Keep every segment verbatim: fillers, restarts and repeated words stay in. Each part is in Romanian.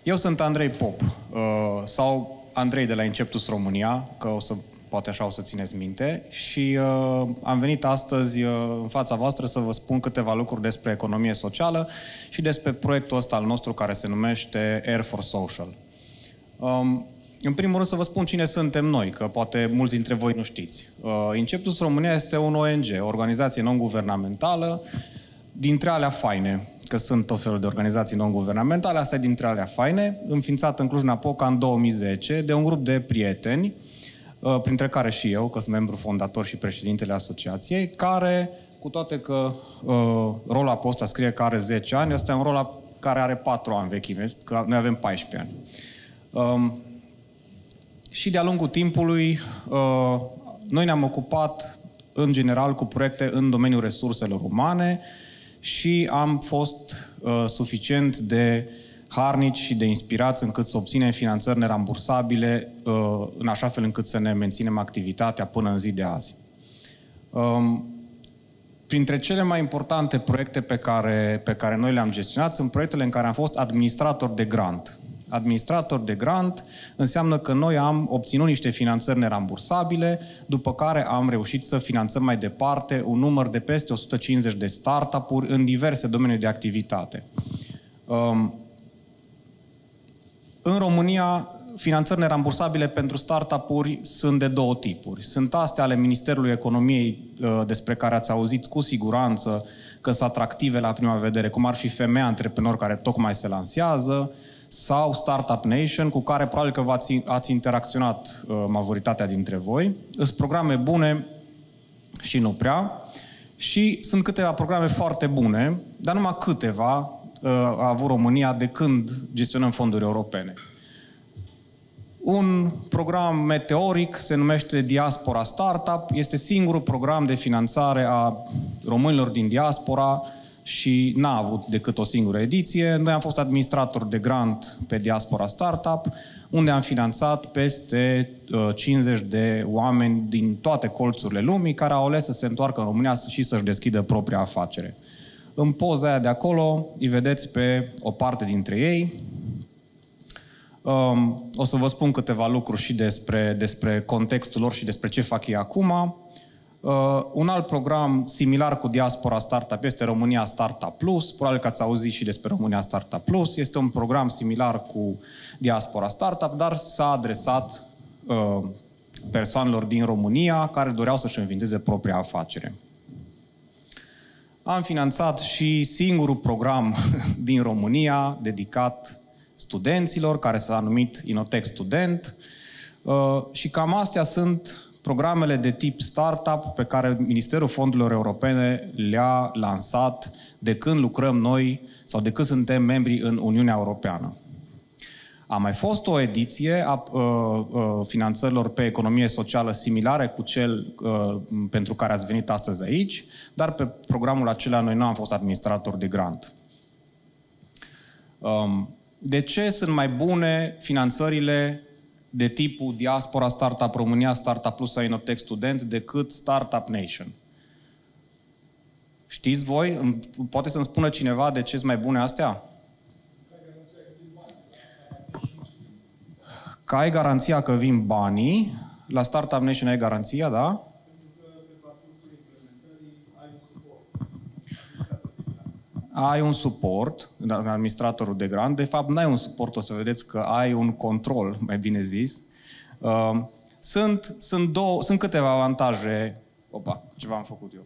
Eu sunt Andrei Pop, sau Andrei de la Inceptus România, că o să, poate așa o să țineți minte, și uh, am venit astăzi uh, în fața voastră să vă spun câteva lucruri despre economie socială și despre proiectul ăsta al nostru care se numește Air for Social. Um, în primul rând să vă spun cine suntem noi, că poate mulți dintre voi nu știți. Uh, Inceptus România este un O N G, o organizație non-guvernamentală, dintre alea faine, că sunt tot felul de organizații non-guvernamentale, asta e dintre alea faine, înființată în Cluj-Napoca în două mii zece, de un grup de prieteni, printre care și eu, că sunt membru fondator și președintele asociației, care, cu toate că uh, roll-up ăsta scrie că are zece ani, ăsta e un roll-up care are patru ani vechime, că noi avem paisprezece ani. Um, și de-a lungul timpului, uh, noi ne-am ocupat, în general, cu proiecte în domeniul resurselor umane, și am fost uh, suficient de harnici și de inspirați încât să obținem finanțări nerambursabile uh, în așa fel încât să ne menținem activitatea până în zi de azi. Um, printre cele mai importante proiecte pe care, pe care noi le-am gestionat sunt proiectele în care am fost administrator de grant. Administrator de grant înseamnă că noi am obținut niște finanțări nerambursabile, după care am reușit să finanțăm mai departe un număr de peste o sută cincizeci de startup-uri în diverse domenii de activitate. Um, în România, finanțări nerambursabile pentru startup-uri sunt de două tipuri. Sunt astea ale Ministerului Economiei, despre care ați auzit cu siguranță că sunt atractive la prima vedere, cum ar fi Femeia Antreprenor, care tocmai se lansează, sau Startup Nation, cu care probabil că v-ați, ați interacționat uh, majoritatea dintre voi. Sunt programe bune și nu prea. Și sunt câteva programe foarte bune, dar numai câteva uh, a avut România de când gestionăm fonduri europene. Un program meteoric se numește Diaspora Startup. Este singurul program de finanțare a românilor din diaspora și n-a avut decât o singură ediție. Noi am fost administrator de grant pe Diaspora Startup, unde am finanțat peste uh, cincizeci de oameni din toate colțurile lumii care au ales să se întoarcă în România și să-și deschidă propria afacere. În poza aia de acolo îi vedeți pe o parte dintre ei. Um, o să vă spun câteva lucruri și despre, despre contextul lor și despre ce fac ei acum. Uh, un alt program similar cu Diaspora Startup este România Startup Plus. Probabil că ați auzit și despre România Startup Plus. Este un program similar cu Diaspora Startup, dar s-a adresat uh, persoanelor din România care doreau să-și înființeze propria afacere. Am finanțat și singurul program din România dedicat studenților, care s-a numit Inotech Student. Uh, și cam astea sunt programele de tip startup pe care Ministerul Fondurilor Europene le-a lansat de când lucrăm noi sau de când suntem membri în Uniunea Europeană. A mai fost o ediție a uh, uh, finanțărilor pe economie socială similare cu cel uh, pentru care ați venit astăzi aici, dar pe programul acela noi nu am fost administratori de grant. Um, de ce sunt mai bune finanțările de tipul Diaspora Startup România, Startup Plus sau Inotech Student decât Startup Nation? Știți voi? Poate să-mi spună cineva de ce sunt mai bune astea? Că ai garanția că vin banii, la Startup Nation ai garanția, da? Ai un suport, administratorul de grant. De fapt, n-ai un suport, o să vedeți că ai un control, mai bine zis. Uh, sunt, sunt, două, sunt câteva avantaje. Opa, ceva am făcut eu.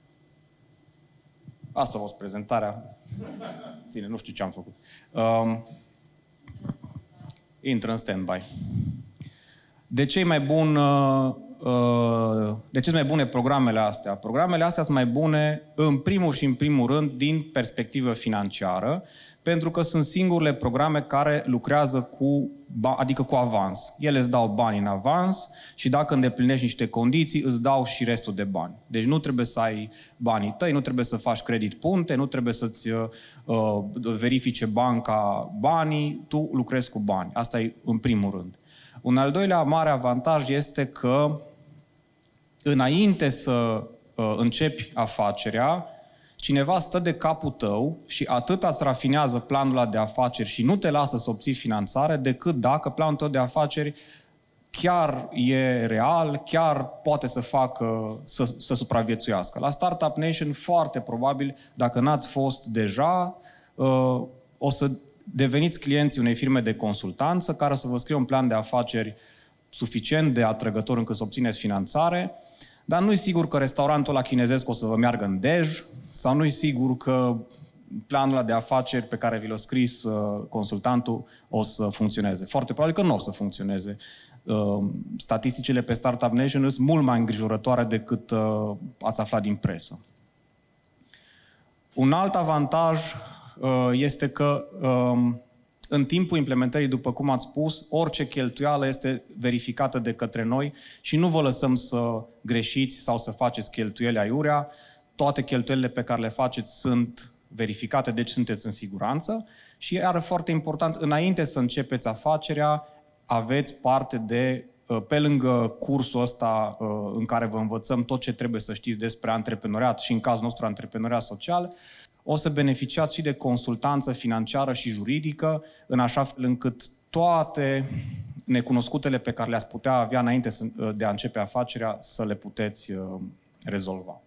Asta a fost prezentarea. Ține, nu știu ce am făcut. Uh, intră în stand-by. De ce e mai bun... Uh, De ce sunt mai bune programele astea? Programele astea sunt mai bune în primul și în primul rând din perspectivă financiară, pentru că sunt singurele programe care lucrează cu, adică cu avans. Ele îți dau bani în avans și dacă îndeplinești niște condiții, îți dau și restul de bani. Deci nu trebuie să ai banii tăi, nu trebuie să faci credit punte, nu trebuie să-ți uh, verifice banca banii, tu lucrezi cu bani. Asta e în primul rând. Un al doilea mare avantaj este că înainte să uh, începi afacerea, cineva stă de capul tău și atât îți rafinează planul ăla de afaceri și nu te lasă să obții finanțare, decât dacă planul tău de afaceri chiar e real, chiar poate să facă, să, să supraviețuiască. La Startup Nation, foarte probabil, dacă n-ați fost deja, o să deveniți clienții unei firme de consultanță care o să vă scrie un plan de afaceri suficient de atrăgător încât să obțineți finanțare, dar nu e sigur că restaurantul la chinezesc o să vă meargă în Dej, sau nu e sigur că planul ăla de afaceri pe care vi l-a scris uh, consultantul o să funcționeze. Foarte probabil că nu o să funcționeze. Uh, statisticile pe Startup Nation sunt mult mai îngrijorătoare decât uh, ați aflat din presă. Un alt avantaj uh, este că uh, în timpul implementării, după cum ați spus, orice cheltuială este verificată de către noi și nu vă lăsăm să greșiți sau să faceți cheltuieli aiurea. Toate cheltuielile pe care le faceți sunt verificate, deci sunteți în siguranță. Și iar foarte important, înainte să începeți afacerea, aveți parte de, pe lângă cursul ăsta în care vă învățăm tot ce trebuie să știți despre antreprenoriat și în cazul nostru antreprenoriat social, o să beneficiați și de consultanță financiară și juridică, în așa fel încât toate necunoscutele pe care le-ați putea avea înainte de a începe afacerea să le puteți rezolva.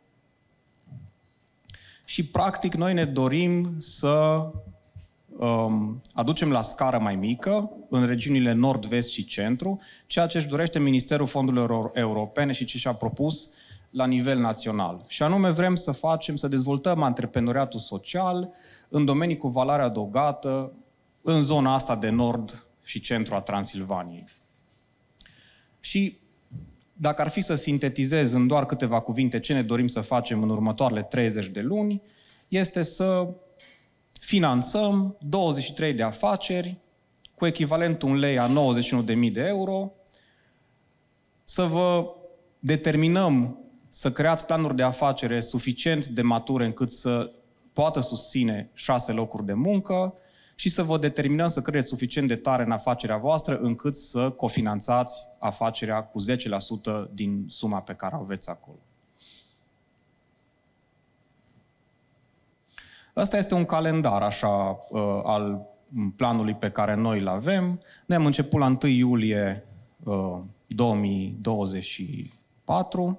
Și, practic, noi ne dorim să um, aducem la scară mai mică, în regiunile nord, vest și centru, ceea ce își dorește Ministerul Fondurilor Europene și ce și-a propus la nivel național. Și anume vrem să facem, să dezvoltăm antreprenoriatul social în domenii cu valoare adăugată, în zona asta de nord și centru a Transilvaniei. Și dacă ar fi să sintetizez în doar câteva cuvinte ce ne dorim să facem în următoarele treizeci de luni, este să finanțăm douăzeci și trei de afaceri cu echivalentul un lei a nouăzeci și unu de mii de euro, să vă determinăm să creați planuri de afacere suficient de mature încât să poată susține șase locuri de muncă și să vă determinăm să credeți suficient de tare în afacerea voastră încât să cofinanțați afacerea cu zece la sută din suma pe care o aveți acolo. Ăsta este un calendar așa al planului pe care noi îl avem. Noi am început la întâi iulie două mii douăzeci și patru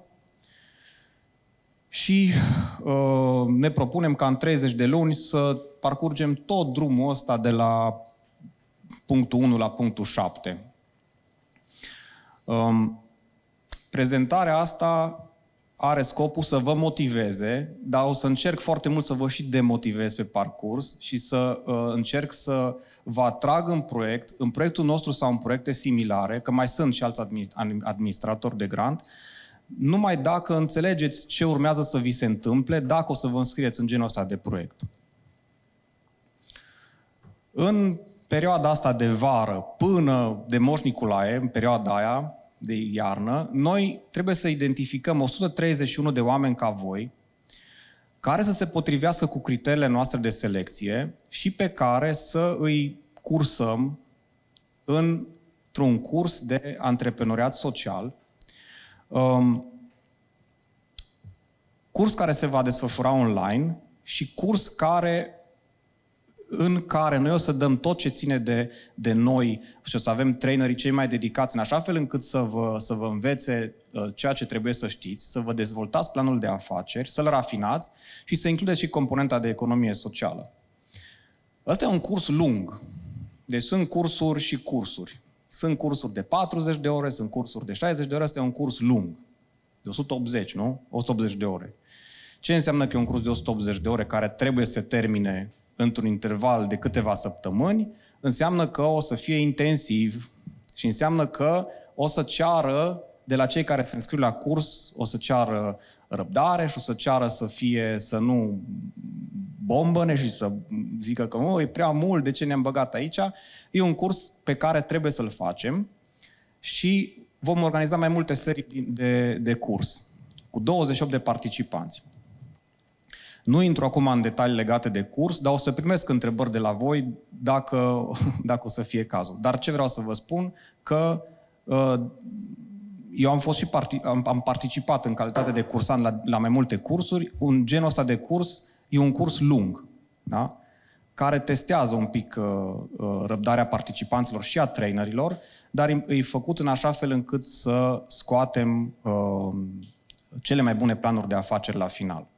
și uh, ne propunem ca în treizeci de luni să parcurgem tot drumul ăsta de la punctul unu la punctul șapte. Um, prezentarea asta are scopul să vă motiveze, dar o să încerc foarte mult să vă și demotivez pe parcurs și să uh, încerc să vă atrag în proiect, în proiectul nostru sau în proiecte similare, că mai sunt și alți administratori de grant, numai dacă înțelegeți ce urmează să vi se întâmple, dacă o să vă înscrieți în genul ăsta de proiect. În perioada asta de vară, până de Moș Nicolae, în perioada aia de iarnă, noi trebuie să identificăm o sută treizeci și unu de oameni ca voi, care să se potrivească cu criteriile noastre de selecție și pe care să îi cursăm într-un curs de antreprenoriat social, Um, curs care se va desfășura online și curs care, în care noi o să dăm tot ce ține de, de noi și o să avem trainerii cei mai dedicați în așa fel încât să vă, să vă învețe uh, ceea ce trebuie să știți, să vă dezvoltați planul de afaceri, să-l rafinați și să includeți și componenta de economie socială. Ăsta e un curs lung. Deci sunt cursuri și cursuri. Sunt cursuri de patruzeci de ore, sunt cursuri de șaizeci de ore, ăsta e un curs lung. De o sută optzeci, nu? o sută optzeci de ore. Ce înseamnă că e un curs de o sută optzeci de ore care trebuie să se termine într-un interval de câteva săptămâni? Înseamnă că o să fie intensiv și înseamnă că o să ceară de la cei care se înscriu la curs, o să ceară răbdare și o să ceară să fie, să nu bombăne și să zică că oh, e prea mult, de ce ne-am băgat aici? E un curs pe care trebuie să-l facem și vom organiza mai multe serii de, de curs cu douăzeci și opt de participanți. Nu intru acum în detalii legate de curs, dar o să primesc întrebări de la voi dacă, dacă o să fie cazul. Dar ce vreau să vă spun, că eu am fost și parti, am, am participat în calitate de cursant la, la mai multe cursuri. Un genul ăsta de curs E un curs lung, da? Care testează un pic uh, uh, răbdarea participanților și a trainerilor, dar e, e făcut în așa fel încât să scoatem uh, cele mai bune planuri de afaceri la final.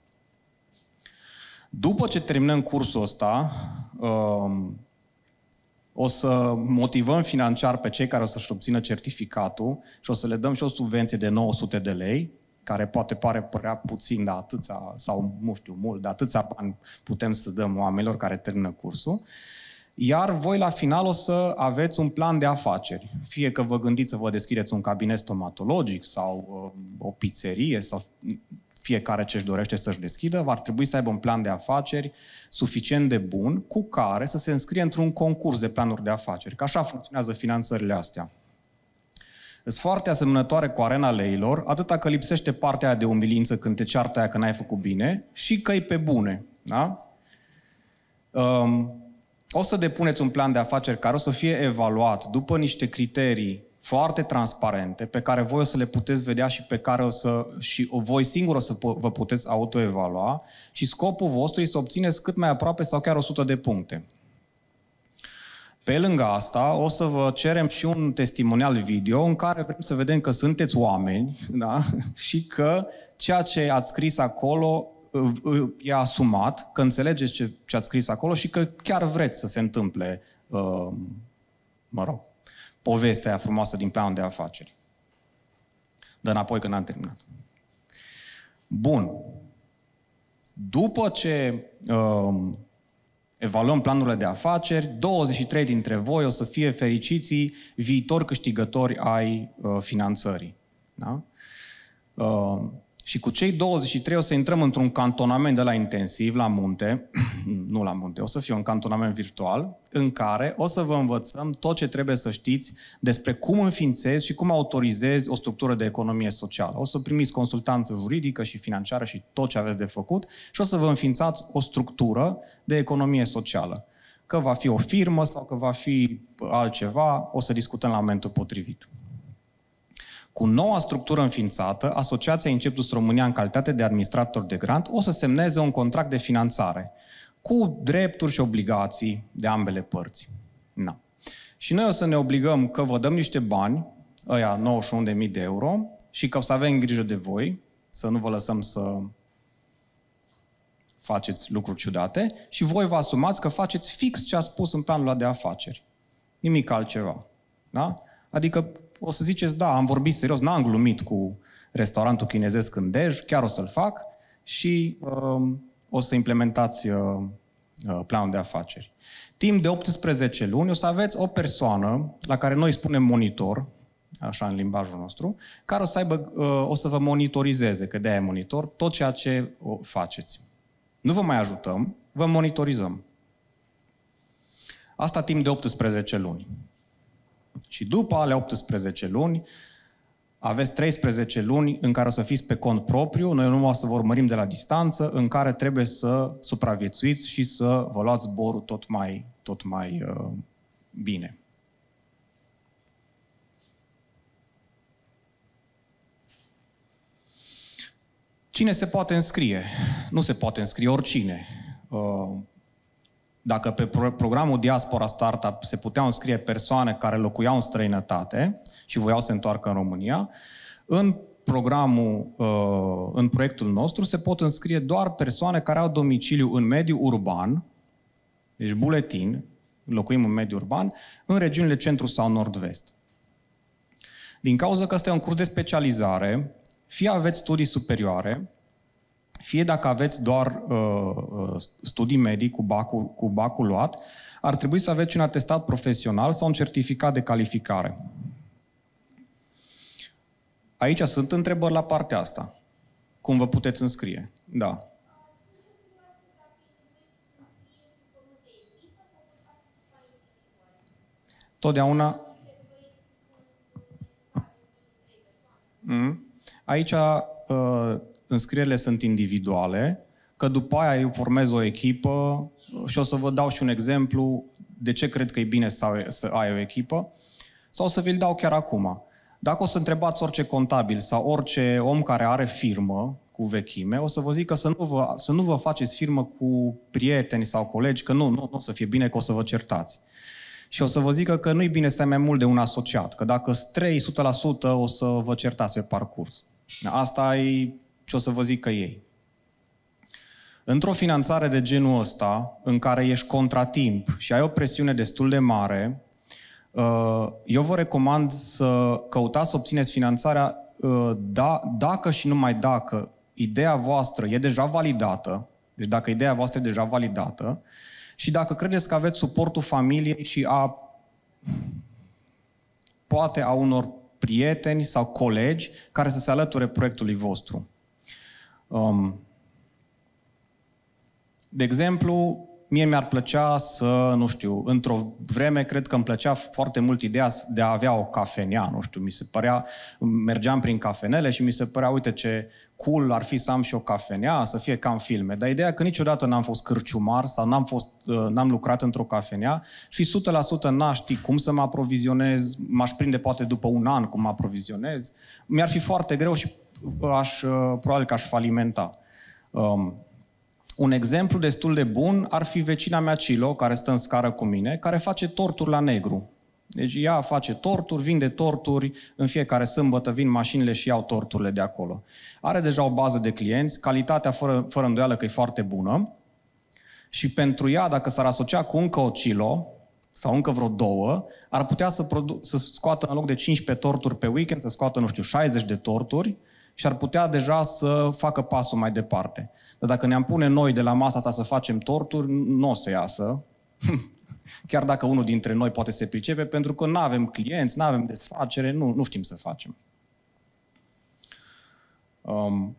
După ce terminăm cursul ăsta, uh, o să motivăm financiar pe cei care o să-și obțină certificatul și o să le dăm și o subvenție de nouă sute de lei, care poate pare părea puțin, dar atâția, sau nu știu, mult, dar atâția bani putem să dăm oamenilor care termină cursul. Iar voi la final o să aveți un plan de afaceri. Fie că vă gândiți să vă deschideți un cabinet stomatologic sau uh, o pizzerie sau fiecare ce-și dorește să-și deschidă, va trebui să aibă un plan de afaceri suficient de bun cu care să se înscrie într-un concurs de planuri de afaceri. Că așa funcționează finanțările astea. Sunt foarte asemănătoare cu arena leilor, atâta că lipsește partea aia de umilință când te ceartă aia că n-ai făcut bine și că e pe bune. Da? Um, o să depuneți un plan de afaceri care o să fie evaluat după niște criterii foarte transparente, pe care voi o să le puteți vedea și pe care o să, și voi singur o să vă puteți autoevalua și scopul vostru e să obțineți cât mai aproape sau chiar o sută de puncte. Pe lângă asta, o să vă cerem și un testimonial video în care vrem să vedem că sunteți oameni, da? Și că ceea ce ați scris acolo e asumat, că înțelegeți ce, ce ați scris acolo și că chiar vreți să se întâmple, uh, mă rog, povestea aia frumoasă din planul de afaceri. Dă înapoi că n-am terminat. Bun. După ce uh, evaluăm planurile de afaceri, douăzeci și trei dintre voi o să fie fericiții viitori câștigători ai uh, finanțării. Da? Uh, și cu cei douăzeci și trei o să intrăm într-un cantonament de la intensiv, la munte, nu la munte, o să fie un cantonament virtual, în care o să vă învățăm tot ce trebuie să știți despre cum înființezi și cum autorizezi o structură de economie socială. O să primiți consultanță juridică și financiară și tot ce aveți de făcut și o să vă înființați o structură de economie socială. Că va fi o firmă sau că va fi altceva, o să discutăm la momentul potrivit. Cu noua structură înființată, Asociația Inceptus România, în calitate de administrator de grant, o să semneze un contract de finanțare cu drepturi și obligații de ambele părți. Na. Și noi o să ne obligăm că vă dăm niște bani, ăia nouăzeci și unu de mii de euro, și că o să avem grijă de voi, să nu vă lăsăm să faceți lucruri ciudate, și voi vă asumați că faceți fix ce a spus în planul ăla de afaceri. Nimic altceva. Da? Adică o să ziceți, da, am vorbit serios, n-am glumit cu restaurantul chinezesc în Dej, chiar o să-l fac și uh, o să implementați uh, planul de afaceri. Timp de optsprezece luni o să aveți o persoană, la care noi spunem monitor, așa în limbajul nostru, care o să, aibă, uh, o să vă monitorizeze, că de-aia e monitor, tot ceea ce o faceți. Nu vă mai ajutăm, vă monitorizăm. Asta timp de optsprezece luni. Și după ale optsprezece luni, aveți treisprezece luni în care o să fiți pe cont propriu, noi numai o să vă urmărim de la distanță, în care trebuie să supraviețuiți și să vă luați zborul tot mai, tot mai uh, bine. Cine se poate înscrie? Nu se poate înscrie oricine. Uh, Dacă pe programul Diaspora Startup se puteau înscrie persoane care locuiau în străinătate și voiau să se întoarcă în România, în programul, în proiectul nostru se pot înscrie doar persoane care au domiciliu în mediul urban, deci buletin, locuim în mediul urban, în regiunile centru sau nord-vest. Din cauza că ăsta e un curs de specializare, fie aveți studii superioare, fie dacă aveți doar uh, studii medii cu bacul, cu bacul luat, ar trebui să aveți un atestat profesional sau un certificat de calificare. Aici sunt întrebări la partea asta. Cum vă puteți înscrie? Da. Totdeauna... Mm. Aici... Uh, înscrierile sunt individuale, că după aia eu formez o echipă și o să vă dau și un exemplu de ce cred că e bine să, să ai o echipă, sau o să vi-l dau chiar acum. Dacă o să întrebați orice contabil sau orice om care are firmă cu vechime, o să vă zic că să nu vă, să nu vă faceți firmă cu prieteni sau colegi, că nu, nu, nu o să fie bine, că o să vă certați. Și o să vă zică că nu-i bine să ai mai mult de un asociat, că dacă sunt trei o sută la sută o să vă certați pe parcurs. Asta e ce o să vă zic că ei. Într-o finanțare de genul ăsta, în care ești contratimp și ai o presiune destul de mare, eu vă recomand să căutați să obțineți finanțarea da, dacă și numai dacă ideea voastră e deja validată, deci dacă ideea voastră e deja validată, și dacă credeți că aveți suportul familiei și a poate a unor prieteni sau colegi care să se alăture proiectului vostru. Um, de exemplu, mie mi-ar plăcea să, nu știu, într-o vreme cred că îmi plăcea foarte mult ideea de a avea o cafenea, nu știu, mi se părea, mergeam prin cafenele și mi se părea, uite ce cool ar fi să am și o cafenea, să fie ca în filme. Dar ideea că niciodată n-am fost cârciumar sau n-am, fost, n-am lucrat într-o cafenea și o sută la sută n-aș ști cum să mă aprovizionez, m-aș prinde poate după un an cum mă aprovizionez. Mi-ar fi foarte greu și aș, probabil că aș falimenta. Um, Un exemplu destul de bun ar fi vecina mea Cilo, care stă în scară cu mine, care face torturi la negru. Deci ea face torturi, vinde torturi, în fiecare sâmbătă vin mașinile și iau torturile de acolo. Are deja o bază de clienți, calitatea fără, fără îndoială că e foarte bună și pentru ea, dacă s-ar asocia cu încă o Cilo sau încă vreo două, ar putea să, produ- să scoată în loc de cincisprezece torturi pe weekend, să scoată, nu știu, șaizeci de torturi și ar putea deja să facă pasul mai departe. Dar dacă ne-am pune noi de la masa asta să facem torturi, nu o să iasă. Chiar dacă unul dintre noi poate se pricepe, pentru că nu avem clienți, nu avem desfacere, nu, nu știm să facem. Um,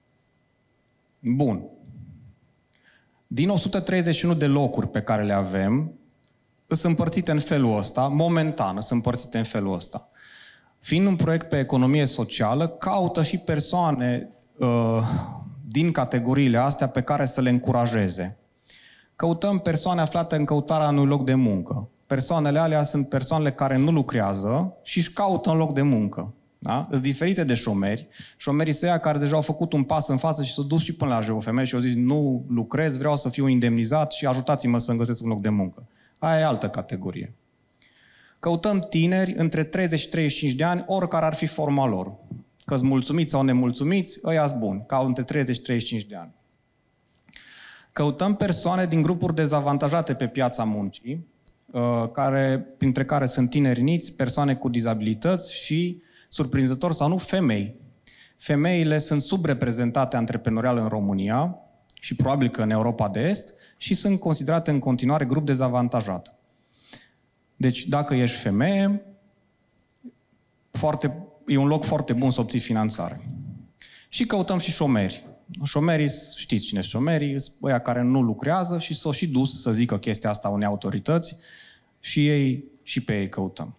bun. Din o sută treizeci și unu de locuri pe care le avem, sunt împărțite în felul ăsta, momentan sunt împărțite în felul ăsta. Fiind un proiect pe economie socială, caută și persoane uh, din categoriile astea pe care să le încurajeze. Căutăm persoane aflate în căutarea unui loc de muncă. Persoanele alea sunt persoanele care nu lucrează și își caută un loc de muncă. Da? Sunt diferite de șomeri. Șomerii sunt aia care deja au făcut un pas în față și s-au dus și până la J O F M și au zis nu lucrez, vreau să fiu indemnizat și ajutați-mă să-mi găsesc un loc de muncă. Aia e altă categorie. Căutăm tineri între treizeci și treizeci și cinci de ani, oricare ar fi forma lor. Că-s mulțumiți sau nemulțumiți, ăia-s buni, ca între treizeci și treizeci și cinci de ani. Căutăm persoane din grupuri dezavantajate pe piața muncii, care, printre care sunt tineri niți, persoane cu dizabilități și, surprinzător sau nu, femei. Femeile sunt subreprezentate antreprenorial în România și probabil că în Europa de Est și sunt considerate în continuare grup dezavantajat. Deci, dacă ești femeie, foarte, e un loc foarte bun să obții finanțare. Și căutăm și șomeri. Șomerii, știți cine sunt șomerii, sunt ăia care nu lucrează și s-au și dus să zică chestia asta unei autorități și ei și pe ei căutăm.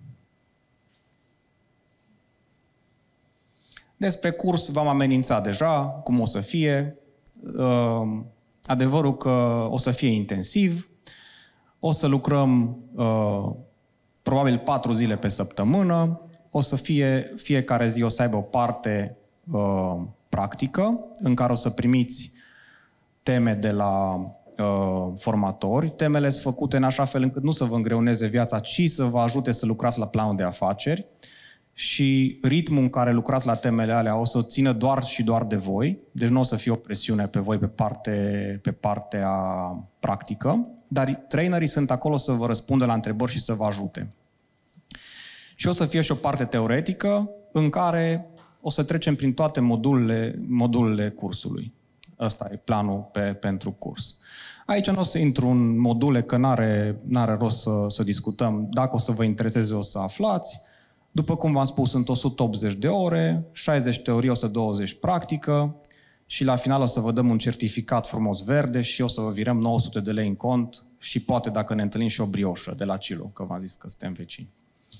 Despre curs v-am amenințat deja, cum o să fie. Adevărul că o să fie intensiv, o să lucrăm probabil patru zile pe săptămână, o să fie, fiecare zi o să aibă o parte practică, în care o să primiți teme de la uh, formatori. Temele sunt făcute în așa fel încât nu să vă îngreuneze viața, ci să vă ajute să lucrați la planul de afaceri și ritmul în care lucrați la temele alea o să țină doar și doar de voi, deci nu o să fie o presiune pe voi pe, parte, pe partea practică, dar trainerii sunt acolo să vă răspundă la întrebări și să vă ajute. Și o să fie și o parte teoretică în care o să trecem prin toate modulele, modulele cursului. Ăsta e planul pe, pentru curs. Aici nu o să intru în module, că n-are, n-are rost să, să discutăm. Dacă o să vă intereseze, o să aflați. După cum v-am spus, sunt o sută optzeci de ore, șaizeci teorie, o sută douăzeci practică și la final o să vă dăm un certificat frumos verde și o să vă virăm nouă sute de lei în cont și poate, dacă ne întâlnim, și o brioșă de la Cilo, că v-am zis că suntem vecini.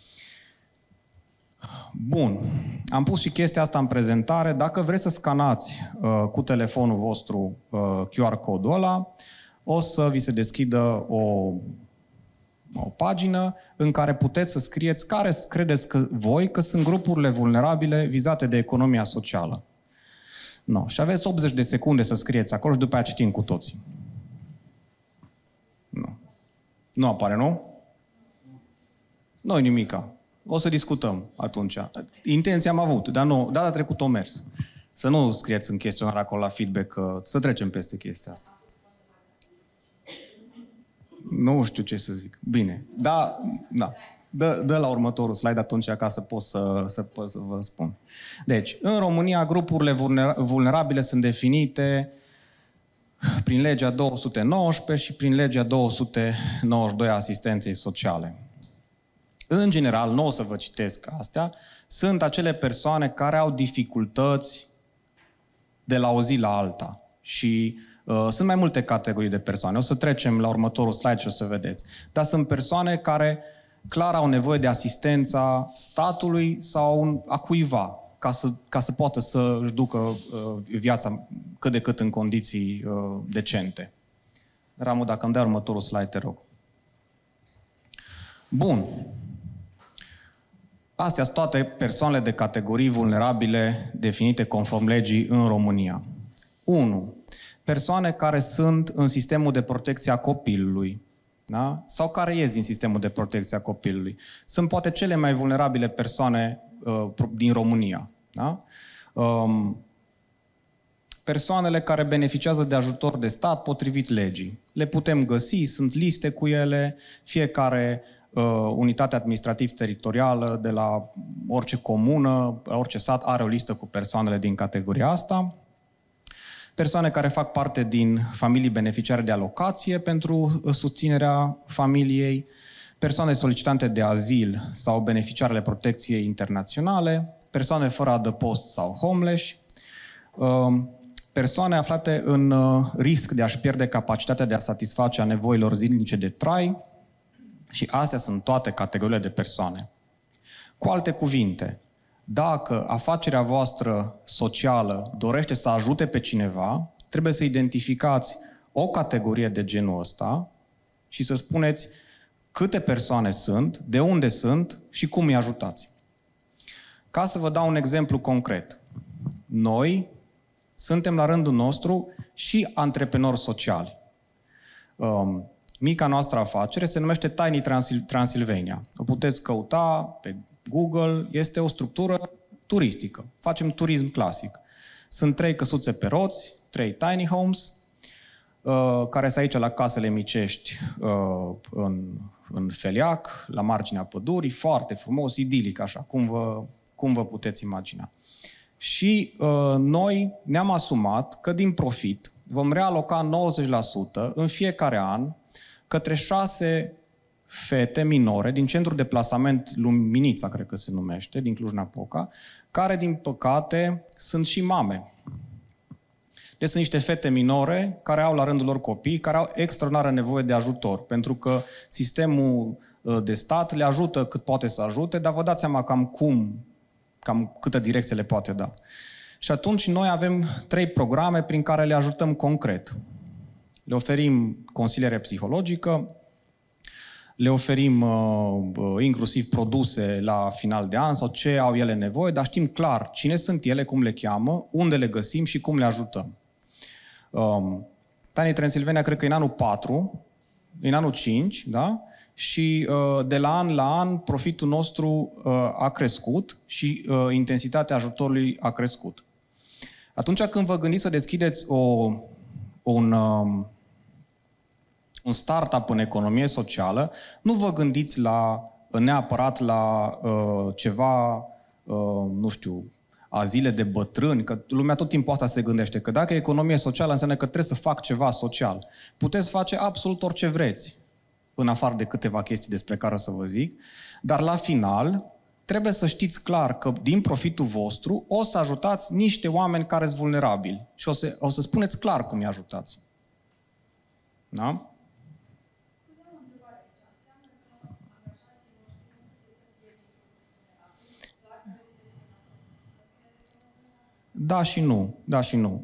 Bun. Am pus și chestia asta în prezentare. Dacă vreți să scanați uh, cu telefonul vostru uh, Q R codul ăla, o să vi se deschidă o, o pagină în care puteți să scrieți care credeți că voi că sunt grupurile vulnerabile vizate de economia socială. No. Și aveți optzeci de secunde să scrieți acolo și după aceea citim cu toții. Nu. Nu apare, nu? Nu-i nimica. O să discutăm atunci. Intenția am avut, dar nu, data trecută o mers. Să nu scrieți în chestionar acolo la feedback, că să trecem peste chestia asta. Nu știu ce să zic. Bine. Da, da. Dă, dă la următorul slide atunci ca să pot să, să, să vă spun. Deci, în România, grupurile vulnerabile sunt definite prin legea două sute nouăsprezece și prin legea două sute nouăzeci și doi a asistenței sociale. În general, nu o să vă citesc astea, sunt acele persoane care au dificultăți de la o zi la alta. Și uh, sunt mai multe categorii de persoane. O să trecem la următorul slide și o să vedeți. Dar sunt persoane care clar au nevoie de asistența statului sau a cuiva ca să, ca să poată să își ducă uh, viața cât de cât în condiții uh, decente. Ramu, dacă îmi dai următorul slide, te rog. Bun. Astea sunt toate persoanele de categorii vulnerabile definite conform legii în România. unu. Persoane care sunt în sistemul de protecție a copilului, da? Sau care ies din sistemul de protecție a copilului. Sunt poate cele mai vulnerabile persoane uh, din România. Da? Um, persoanele care beneficiază de ajutor de stat potrivit legii. Le putem găsi, sunt liste cu ele, fiecare uh, unitate administrativ-teritorială de la orice comună, orice sat are o listă cu persoanele din categoria asta. Persoane care fac parte din familii beneficiare de alocație pentru susținerea familiei, persoane solicitante de azil sau beneficiarele protecției internaționale, persoane fără adăpost sau homeless, persoane aflate în risc de a-și pierde capacitatea de a satisface a nevoilor zilnice de trai și astea sunt toate categoriile de persoane. Cu alte cuvinte, dacă afacerea voastră socială dorește să ajute pe cineva, trebuie să identificați o categorie de genul ăsta și să spuneți câte persoane sunt, de unde sunt și cum îi ajutați. Ca să vă dau un exemplu concret. Noi suntem la rândul nostru și antreprenori sociali. Um, mica noastră afacere se numește Tiny Transil- Transylvania. O puteți căuta pe Google, este o structură turistică. Facem turism clasic. Sunt trei căsuțe pe roți, trei tiny homes, uh, care sunt aici la Casele Micești, uh, în, în Feliac, la marginea pădurii, foarte frumos, idilic, așa, cum vă, cum vă puteți imagina. Și uh, noi ne-am asumat că din profit vom realoca nouăzeci la sută în fiecare an către șase fete minore din centrul de plasament Luminița, cred că se numește, din Cluj-Napoca, care, din păcate, sunt și mame. Deci sunt niște fete minore care au la rândul lor copii, care au extraordinară nevoie de ajutor, pentru că sistemul de stat le ajută cât poate să ajute, dar vă dați seama cam cum, cam câtă direcție le poate da. Și atunci noi avem trei programe prin care le ajutăm concret. Le oferim consiliere psihologică, le oferim uh, inclusiv produse la final de an sau ce au ele nevoie, dar știm clar cine sunt ele, cum le cheamă, unde le găsim și cum le ajutăm. Um, Tiny Transylvania cred că e în anul patru, în anul cinci, da? Și uh, de la an la an profitul nostru uh, a crescut și uh, intensitatea ajutorului a crescut. Atunci când vă gândiți să deschideți o, un... Uh, un startup în economie socială, nu vă gândiți la, neapărat la uh, ceva, uh, nu știu, azile de bătrâni, că lumea tot timpul asta se gândește, că dacă e economie socială înseamnă că trebuie să fac ceva social. Puteți face absolut orice vreți, în afară de câteva chestii despre care o să vă zic, dar la final trebuie să știți clar că din profitul vostru o să ajutați niște oameni care sunt vulnerabili și o să, o să spuneți clar cum îi ajutați. Da? Da și nu, da și nu.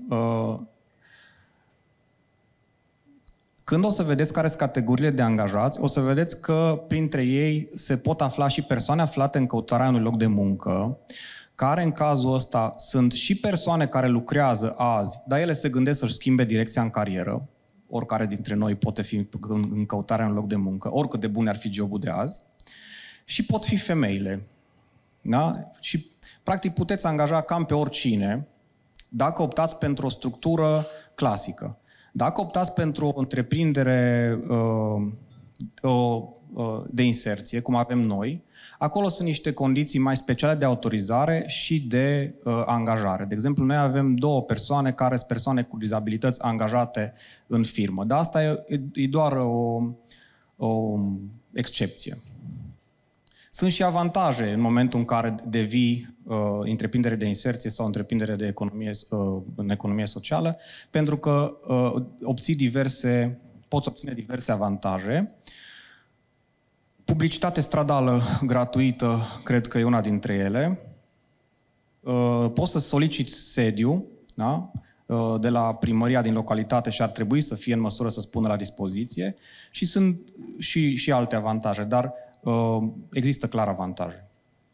Când o să vedeți care sunt categoriile de angajați, o să vedeți că printre ei se pot afla și persoane aflate în căutarea unui loc de muncă, care în cazul ăsta sunt și persoane care lucrează azi, dar ele se gândesc să-și schimbe direcția în carieră, oricare dintre noi poate fi în căutarea în loc de muncă, oricât de bun ar fi jobul de azi, și pot fi femeile. Da? Și practic puteți angaja cam pe oricine dacă optați pentru o structură clasică. Dacă optați pentru o întreprindere uh, uh, de inserție, cum avem noi, acolo sunt niște condiții mai speciale de autorizare și de uh, angajare. De exemplu, noi avem două persoane care sunt persoane cu dizabilități angajate în firmă. Dar asta e, e doar o, o excepție. Sunt și avantaje în momentul în care devii uh, întreprindere de inserție sau întreprindere de economie, uh, în economie socială, pentru că uh, obții diverse, poți obține diverse avantaje. Publicitate stradală gratuită, cred că e una dintre ele. Uh, poți să soliciți sediu, da? uh, de la primăria din localitate și ar trebui să fie în măsură să spună la dispoziție. Și sunt și, și alte avantaje, dar Uh, există clar avantaje.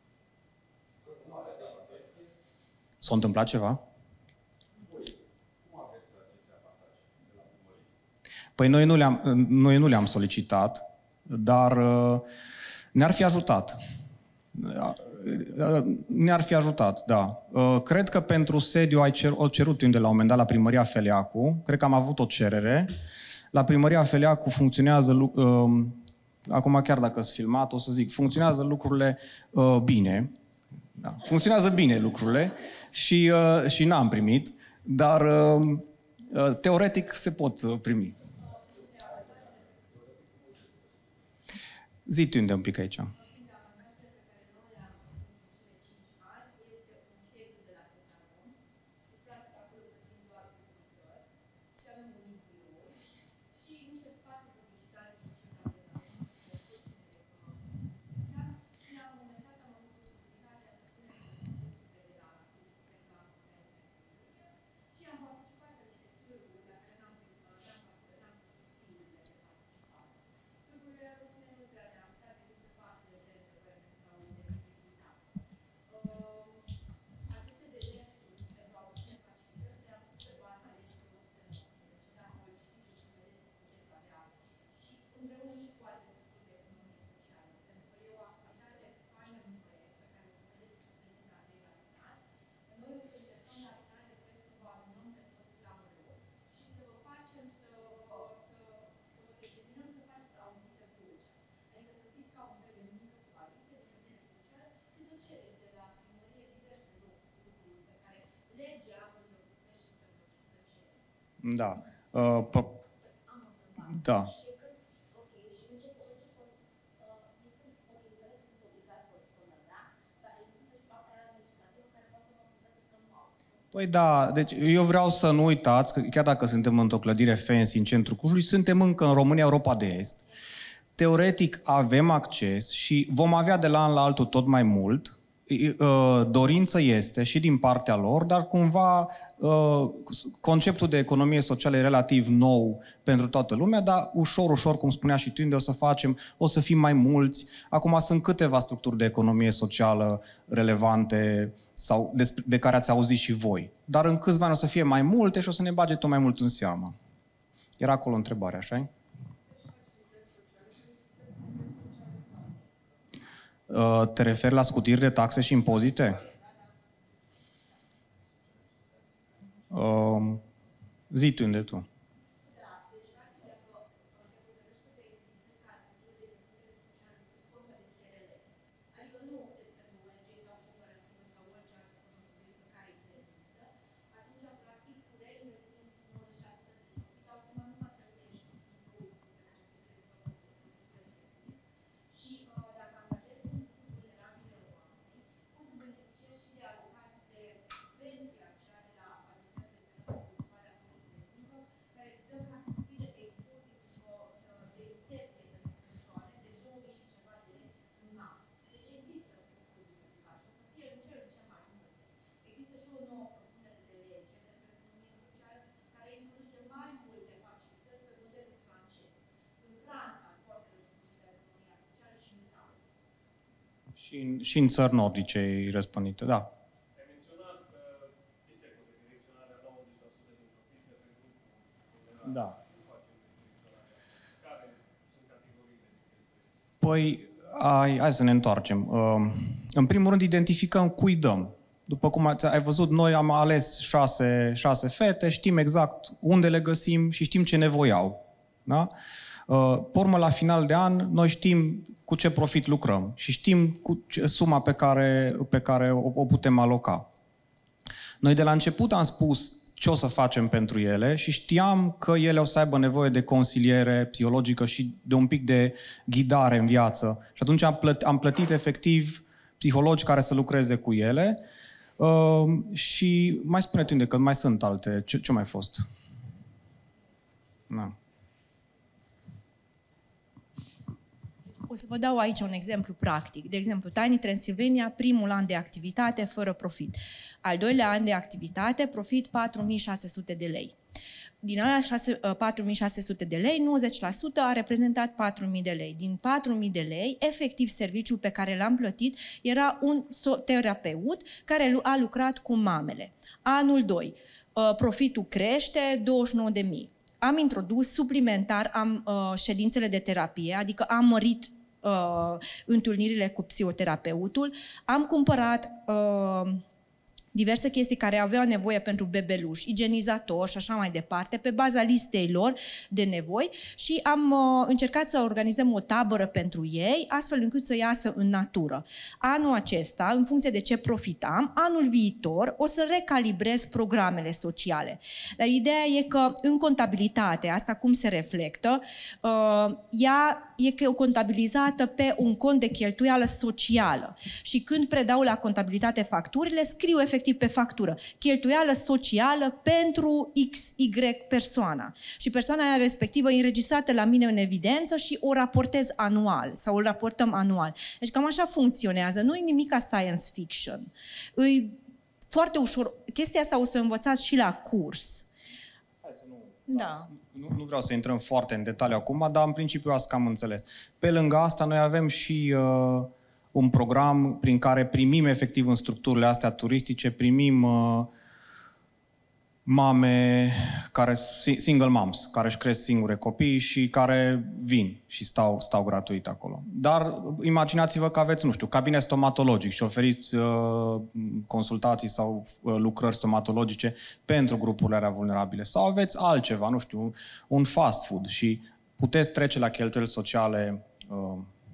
S-a întâmplat ceva? Păi noi nu le-am, noi nu le-am solicitat, dar uh, ne-ar fi ajutat. Uh, ne-ar fi ajutat, da. Uh, cred că pentru sediu ai cer, o cerut unde la un moment dat la primăria Feleacu. Cred că am avut o cerere. La primăria Feleacu funcționează... Uh, Acum, chiar dacă sunt filmat, o să zic, funcționează lucrurile uh, bine. Da. Funcționează bine lucrurile și, uh, și n-am primit, dar uh, uh, teoretic se pot uh, primi. Zi tu unde un pic aici. Da. Uh, da. Păi da, deci eu vreau să nu uitați că chiar dacă suntem într-o clădire fancy în centrul Clujului, suntem încă în România, Europa de Est. Teoretic avem acces și vom avea de la an la altul tot mai mult. Dorință este și din partea lor, dar cumva conceptul de economie socială e relativ nou pentru toată lumea, dar ușor, ușor, cum spunea și Tunde, o să facem, o să fim mai mulți. Acum sunt câteva structuri de economie socială relevante sau de, de care ați auzit și voi. Dar în câțiva ani o să fie mai multe și o să ne bage tot mai mult în seamă. Era acolo întrebarea, așa-i? Te referi la scutiri de taxe și impozite? Uh, zi tu unde tu. Și în, și în țări nordice răspândite, da. Păi, hai, hai să ne întoarcem. În primul rând, identificăm cui dăm. După cum ai văzut, noi am ales șase, șase fete, știm exact unde le găsim și știm ce nevoi au. Da? Pe urmă, la final de an, noi știm cu ce profit lucrăm și știm cu ce, suma pe care, pe care o, o putem aloca. Noi de la început am spus ce o să facem pentru ele și știam că ele o să aibă nevoie de consiliere psihologică și de un pic de ghidare în viață. Și atunci am, plăt, am plătit efectiv psihologi care să lucreze cu ele. Uh, și mai spune-te unde, că mai sunt alte. Ce, ce mai fost? Na. O să vă dau aici un exemplu practic. De exemplu, Tiny Transylvania, primul an de activitate fără profit. Al doilea an de activitate, profit patru mii șase sute de lei. Din alea patru mii șase sute de lei, nouăzeci la sută a reprezentat patru mii de lei. Din patru mii de lei, efectiv serviciul pe care l-am plătit era un terapeut care a lucrat cu mamele. Anul doi, profitul crește, douăzeci și nouă de mii. Am introdus suplimentar am, uh, ședințele de terapie, adică am mărit uh, întâlnirile cu psihoterapeutul, am cumpărat uh, diverse chestii care aveau nevoie pentru bebeluși, igienizator și așa mai departe, pe baza listei lor de nevoi și am uh, încercat să organizăm o tabără pentru ei, astfel încât să iasă în natură. Anul acesta, în funcție de ce profitam, anul viitor o să recalibrez programele sociale. Dar ideea e că în contabilitate, asta cum se reflectă, uh, ea e contabilizată pe un cont de cheltuială socială. Și când predau la contabilitate facturile, scriu efectiv pe factură. Cheltuială socială pentru X Y persoana. Și persoana respectivă e înregistrată la mine în evidență și o raportez anual sau o raportăm anual. Deci cam așa funcționează. Nu e nimic ca science fiction. E foarte ușor. Chestia asta o să învățați și la curs. Hai să nu, da. nu, nu vreau să intrăm foarte în detaliu acum, dar în principiu asta am înțeles. Pe lângă asta, noi avem și uh, un program prin care primim efectiv în structurile astea turistice, primim uh, mame care, single moms, care își cresc singure copii și care vin și stau, stau gratuit acolo. Dar imaginați-vă că aveți, nu știu, cabinet stomatologic și oferiți uh, consultații sau uh, lucrări stomatologice pentru grupurile alea vulnerabile. Sau aveți altceva, nu știu, un fast food și puteți trece la cheltuieli sociale. Uh,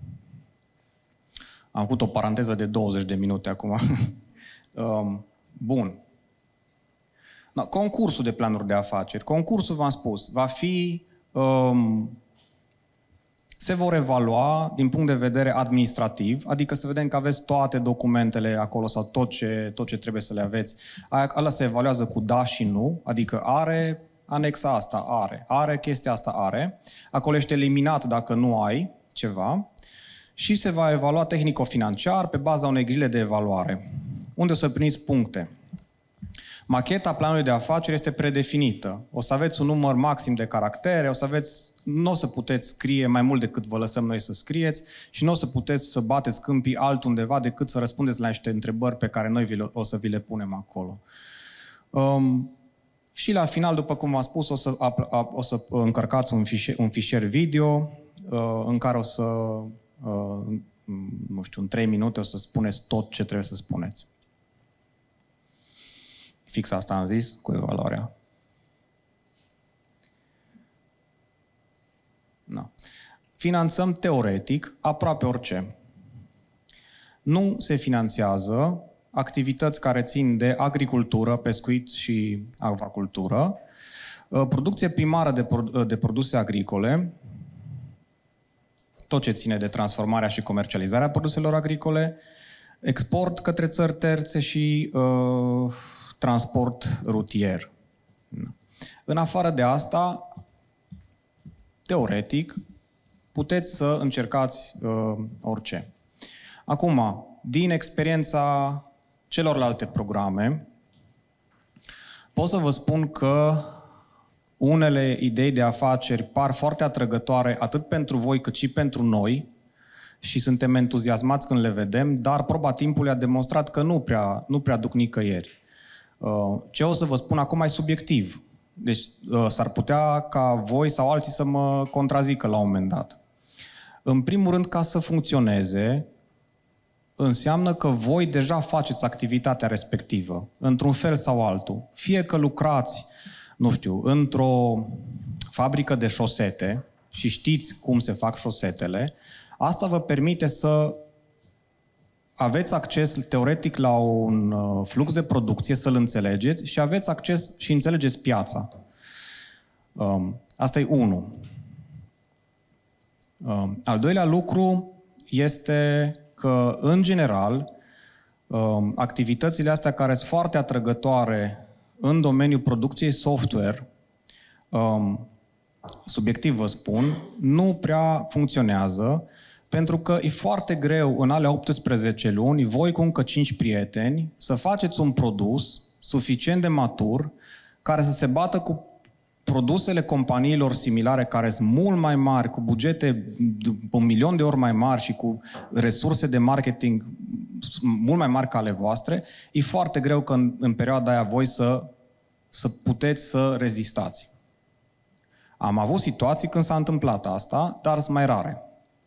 am avut o paranteză de douăzeci de minute acum. uh, bun. Da, concursul de planuri de afaceri. Concursul, v-am spus, va fi... Um, se vor evalua din punct de vedere administrativ, adică să vedem că aveți toate documentele acolo sau tot ce, tot ce trebuie să le aveți. Ăla se evaluează cu da și nu, adică are anexa asta, are, are chestia asta, are. Acolo ești eliminat dacă nu ai ceva și se va evalua tehnico-financiar pe baza unei grile de evaluare, unde o să primiți puncte. Macheta planului de afaceri este predefinită. O să aveți un număr maxim de caractere, o să aveți, nu o să puteți scrie mai mult decât vă lăsăm noi să scrieți și nu o să puteți să bateți câmpii altundeva decât să răspundeți la niște întrebări pe care noi vi le, o să vi le punem acolo. Um, și la final, după cum v-am spus, o să, o să încărcați un fișier, un fișier video uh, în care o să, uh, nu știu, în trei minute o să spuneți tot ce trebuie să spuneți. Fix asta am zis, cu evaluarea. No. Finanțăm teoretic aproape orice. Nu se finanțează activități care țin de agricultură, pescuit și acvacultură, producție primară de, de produse agricole, tot ce ține de transformarea și comercializarea produselor agricole, export către țări terțe și uh, transport rutier. În afară de asta, teoretic, puteți să încercați uh, orice. Acum, din experiența celorlalte programe, pot să vă spun că unele idei de afaceri par foarte atrăgătoare atât pentru voi cât și pentru noi și suntem entuziasmați când le vedem, dar proba timpului a demonstrat că nu prea, nu prea duc nicăieri. Ce o să vă spun acum e subiectiv. Deci s-ar putea ca voi sau alții să mă contrazică la un moment dat. În primul rând, ca să funcționeze, înseamnă că voi deja faceți activitatea respectivă, într-un fel sau altul. Fie că lucrați, nu știu, într-o fabrică de șosete și știți cum se fac șosetele, asta vă permite să aveți acces teoretic la un flux de producție, să-l înțelegeți și aveți acces și înțelegeți piața. Asta e unul. Al doilea lucru este că, în general, activitățile astea care sunt foarte atrăgătoare în domeniul producției software, subiectiv vă spun, nu prea funcționează, pentru că e foarte greu în alea optsprezece luni, voi cu încă cinci prieteni, să faceți un produs suficient de matur, care să se bată cu produsele companiilor similare, care sunt mult mai mari, cu bugete un milion de ori mai mari și cu resurse de marketing mult mai mari ca ale voastre. E foarte greu că în, în perioada aia voi să, să puteți să rezistați. Am avut situații când s-a întâmplat asta, dar sunt mai rare.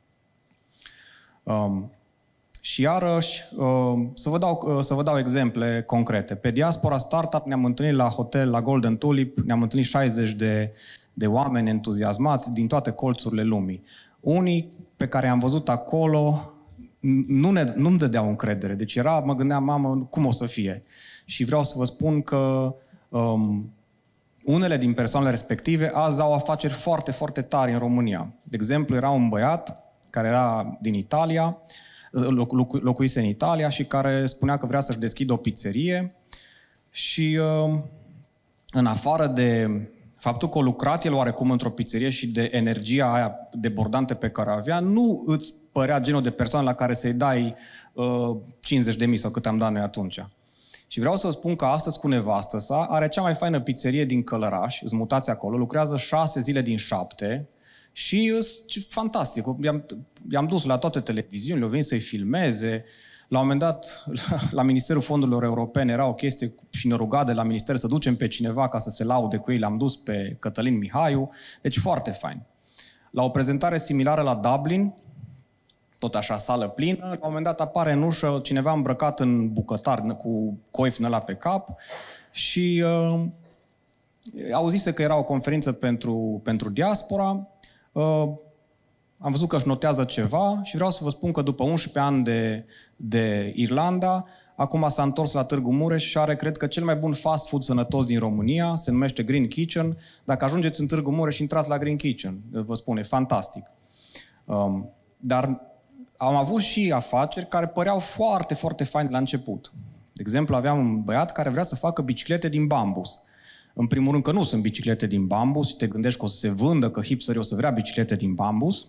Um, și iarăși, um, să, vă dau, uh, să vă dau exemple concrete. Pe Diaspora Startup ne-am întâlnit la hotel, la Golden Tulip, ne-am întâlnit șaizeci de, de oameni entuziasmați din toate colțurile lumii. Unii pe care am văzut acolo nu ne, nu-mi dădeau încredere. Deci era, mă gândeam, mamă, cum o să fie? Și vreau să vă spun că um, unele din persoanele respective azi au afaceri foarte, foarte tari în România. De exemplu, era un băiat care era din Italia, locu- locuise în Italia și care spunea că vrea să-și deschidă o pizzerie și în afară de faptul că a lucrat el oarecum într-o pizzerie și de energia aia debordantă pe care o avea, nu îți părea genul de persoană la care să-i dai uh, cincizeci de mii sau cât am dat noi atunci. Și vreau să spun că astăzi cu nevastă sa are cea mai faină pizzerie din Călăraș, îți mutați acolo, lucrează șase zile din șapte, și e fantastic. I-am, i-am dus la toate televiziunile, au venit să-i filmeze. La un moment dat, la, la Ministerul Fondurilor Europene era o chestie și ne ruga de la minister să ducem pe cineva ca să se laude cu ei. L-am dus pe Cătălin Mihaiu. Deci foarte fain. La o prezentare similară la Dublin, tot așa, sală plină, la un moment dat apare în ușă cineva îmbrăcat în bucătar, cu coif ăla pe cap și uh, auzise că era o conferință pentru, pentru diaspora. Uh, am văzut că își notează ceva și vreau să vă spun că după unsprezece ani de, de Irlanda, acum s-a întors la Târgu Mureș și are, cred că, cel mai bun fast food sănătos din România, se numește Green Kitchen. Dacă ajungeți în Târgu Mureș, intrați la Green Kitchen. Vă spun, e fantastic. Um, dar am avut și afaceri care păreau foarte, foarte faine la început. De exemplu, aveam un băiat care vrea să facă biciclete din bambus. În primul rând că nu sunt biciclete din bambus și te gândești că o să se vândă, că hipsterii o să vrea biciclete din bambus.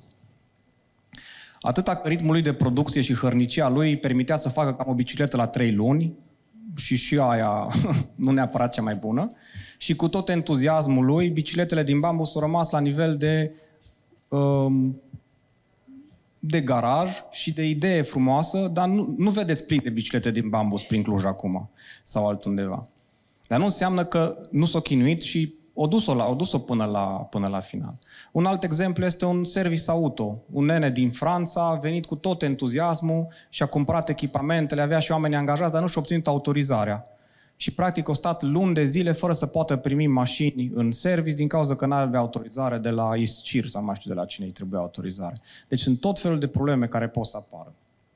Atâta că ritmul lui de producție și hărnicia lui îi permitea să facă cam o bicicletă la trei luni și și aia nu neapărat cea mai bună. Și cu tot entuziasmul lui, bicicletele din bambus au rămas la nivel de, um, de garaj și de idee frumoasă, dar nu, nu vedeți plin de biciclete din bambus prin Cluj acum sau altundeva. Dar nu înseamnă că nu s-o chinuit și o dus-o, la, o dus-o până, la, până la final. Un alt exemplu este un service auto. Un nene din Franța a venit cu tot entuziasmul și a cumpărat echipamentele, avea și oameni angajați, dar nu și-a obținut autorizarea. Și practic a stat luni de zile fără să poată primi mașini în service din cauza că nu avea autorizare de la ISCIR sau mai știu de la cine îi trebuia autorizare. Deci sunt tot felul de probleme care pot să apară.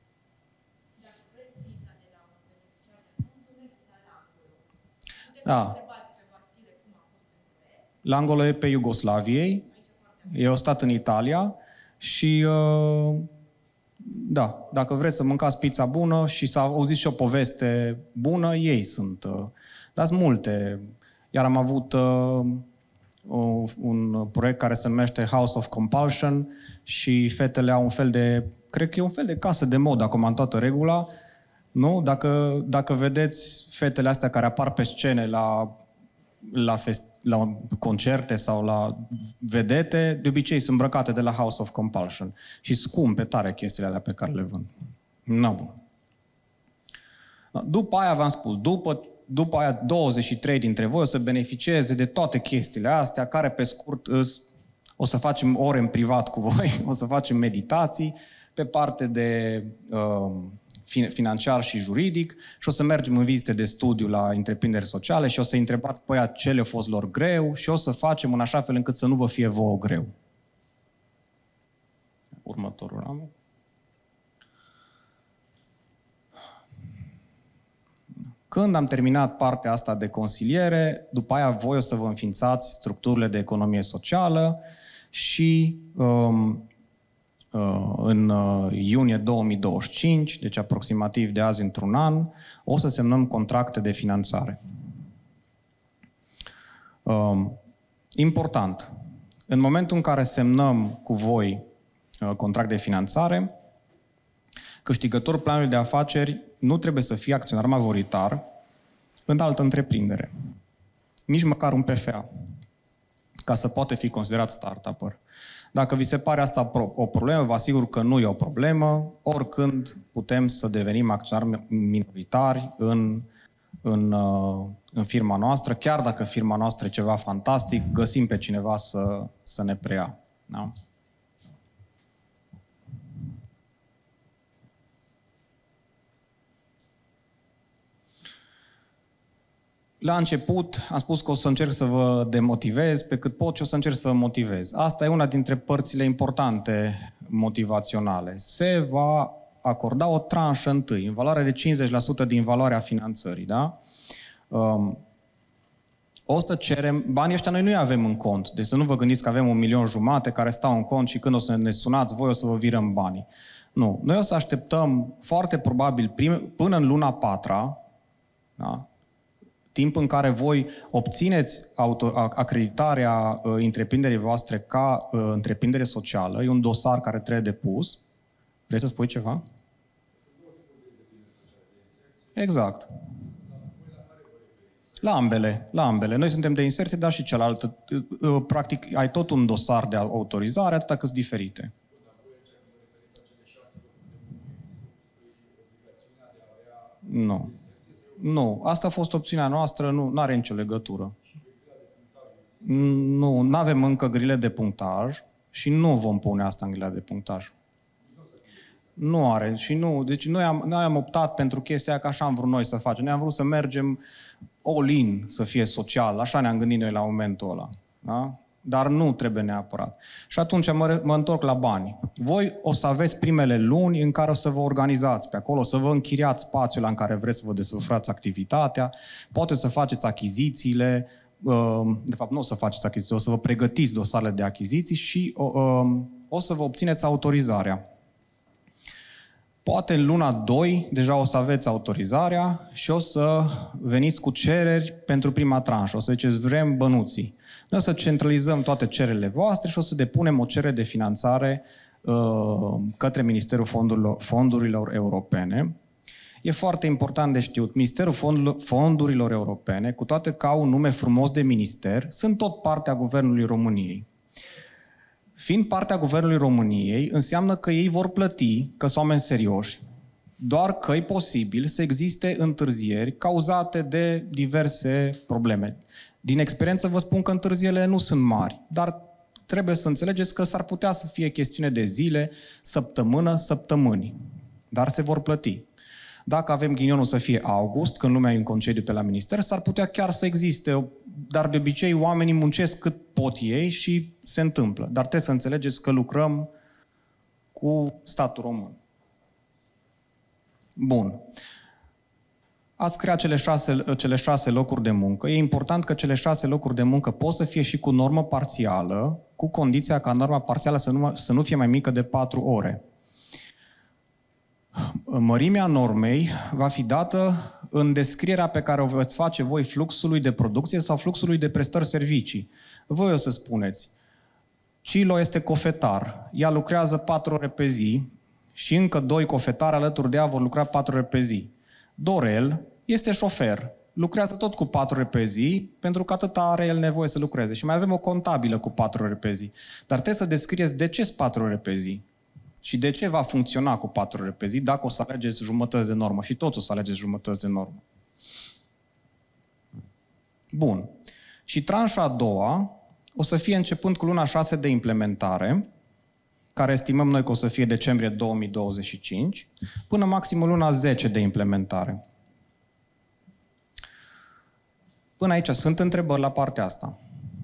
Da. L'Angolo e pe Iugoslaviei, eu am stat în Italia și da, dacă vreți să mâncați pizza bună și să auziți și o poveste bună, ei sunt. Dar sunt multe. Iar am avut un proiect care se numește House of Compulsion și fetele au un fel de, cred că e un fel de casă de modă acum în toată regula. Nu? Dacă, dacă vedeți fetele astea care apar pe scene la, la, fest, la concerte sau la vedete, de obicei sunt îmbrăcate de la House of Compulsion. Și scumpe tare chestiile alea pe care le vând. Nu, bun. După aia v-am spus, după, după aia douăzeci și trei dintre voi o să beneficieze de toate chestiile astea, care pe scurt îs O să facem ore în privat cu voi, o să facem meditații pe parte de uh, financiar și juridic și o să mergem în vizite de studiu la întreprinderi sociale și o să întrebați pe aia ce le-a fost lor greu și o să facem în așa fel încât să nu vă fie vouă greu. Următorul ramă. Când am terminat partea asta de consiliere, după aia voi o să vă înființați structurile de economie socială și um, uh, în uh, iunie două mii douăzeci și cinci, deci aproximativ de azi într-un an, o să semnăm contracte de finanțare. Um, important. În momentul în care semnăm cu voi uh, contract de finanțare, câștigătorul planului de afaceri nu trebuie să fie acționar majoritar în altă întreprindere. Nici măcar un P F A, ca să poate fi considerat startup-er. Dacă vi se pare asta o problemă, vă asigur că nu e o problemă. Oricând putem să devenim acționari minoritari în, în, în firma noastră. Chiar dacă firma noastră e ceva fantastic, găsim pe cineva să, să ne preia. Da? La început am spus că o să încerc să vă demotivez pe cât pot și o să încerc să vă motivez. Asta e una dintre părțile importante motivaționale. Se va acorda o tranșă întâi, în valoare de cincizeci la sută din valoarea finanțării. Da? Um, o să cerem, banii ăștia noi nu-i avem în cont, deci să nu vă gândiți că avem un milion jumate care stau în cont și când o să ne sunați voi o să vă virăm banii. Nu, noi o să așteptăm foarte probabil prim, până în luna patra, da? Timp în care voi obțineți auto, acreditarea uh, întreprinderii voastre ca uh, întreprindere socială, e un dosar care trebuie depus. Vrei să spui ceva? Exact. La ambele, la ambele. Noi suntem de inserție, dar și cealaltă. Uh, practic, ai tot un dosar de autorizare, atâta cât diferite. Nu. Nu, asta a fost opțiunea noastră, nu are nicio legătură. Nu, nu avem încă grile de punctaj și nu vom pune asta în grila de punctaj. Nu are și nu, deci noi am, noi am optat pentru chestia aia că așa am vrut noi să facem. Noi am vrut să mergem all-in, să fie social, așa ne-am gândit noi la momentul ăla. Da? Dar nu trebuie neapărat. Și atunci mă, mă întorc la bani. Voi o să aveți primele luni în care o să vă organizați pe acolo, o să vă închiriați spațiul în care vreți să vă desfășurați activitatea, poate să faceți achizițiile, de fapt nu o să faceți achiziții, o să vă pregătiți dosarele de achiziții și o, o să vă obțineți autorizarea. Poate în luna doi deja o să aveți autorizarea și o să veniți cu cereri pentru prima tranșă. O să ziceți, vrem bănuții. Noi o să centralizăm toate cererile voastre și o să depunem o cerere de finanțare uh, către Ministerul Fondurilor, Fondurilor Europene. E foarte important de știut. Ministerul Fondurilor, Fondurilor Europene, cu toate că au un nume frumos de minister, sunt tot partea Guvernului României. Fiind partea Guvernului României, înseamnă că ei vor plăti, că sunt oameni serioși, doar că e posibil să existe întârzieri cauzate de diverse probleme. Din experiență vă spun că întârzierile nu sunt mari, dar trebuie să înțelegeți că s-ar putea să fie chestiune de zile, săptămână, săptămâni. Dar se vor plăti. Dacă avem ghinionul să fie august, când lumea e în concediu pe la minister, s-ar putea chiar să existe, dar de obicei oamenii muncesc cât pot ei și se întâmplă. Dar trebuie să înțelegeți că lucrăm cu statul român. Bun. Ați creat cele șase, cele șase locuri de muncă. E important că cele șase locuri de muncă pot să fie și cu normă parțială, cu condiția ca norma parțială să nu, să nu fie mai mică de patru ore. Mărimea normei va fi dată în descrierea pe care o veți face voi fluxului de producție sau fluxului de prestări servicii. Voi o să spuneți, Cilo este cofetar, ea lucrează patru ore pe zi și încă doi cofetari alături de ea vor lucra patru ore pe zi. Dorel este șofer, lucrează tot cu patru ore pe zi, pentru că atât are el nevoie să lucreze. Și mai avem o contabilă cu patru ore pe zi. Dar trebuie să descrieți de ce sunt patru ore pe zi. Și de ce va funcționa cu patru ore pe zi dacă o să alegeți jumătăți de normă. Și toți o să alegeți jumătăți de normă. Bun. Și tranșa a doua o să fie începând cu luna șase de implementare, care estimăm noi că o să fie decembrie două mii douăzeci și cinci, până maxim luna zece de implementare. Până aici sunt întrebări la partea asta.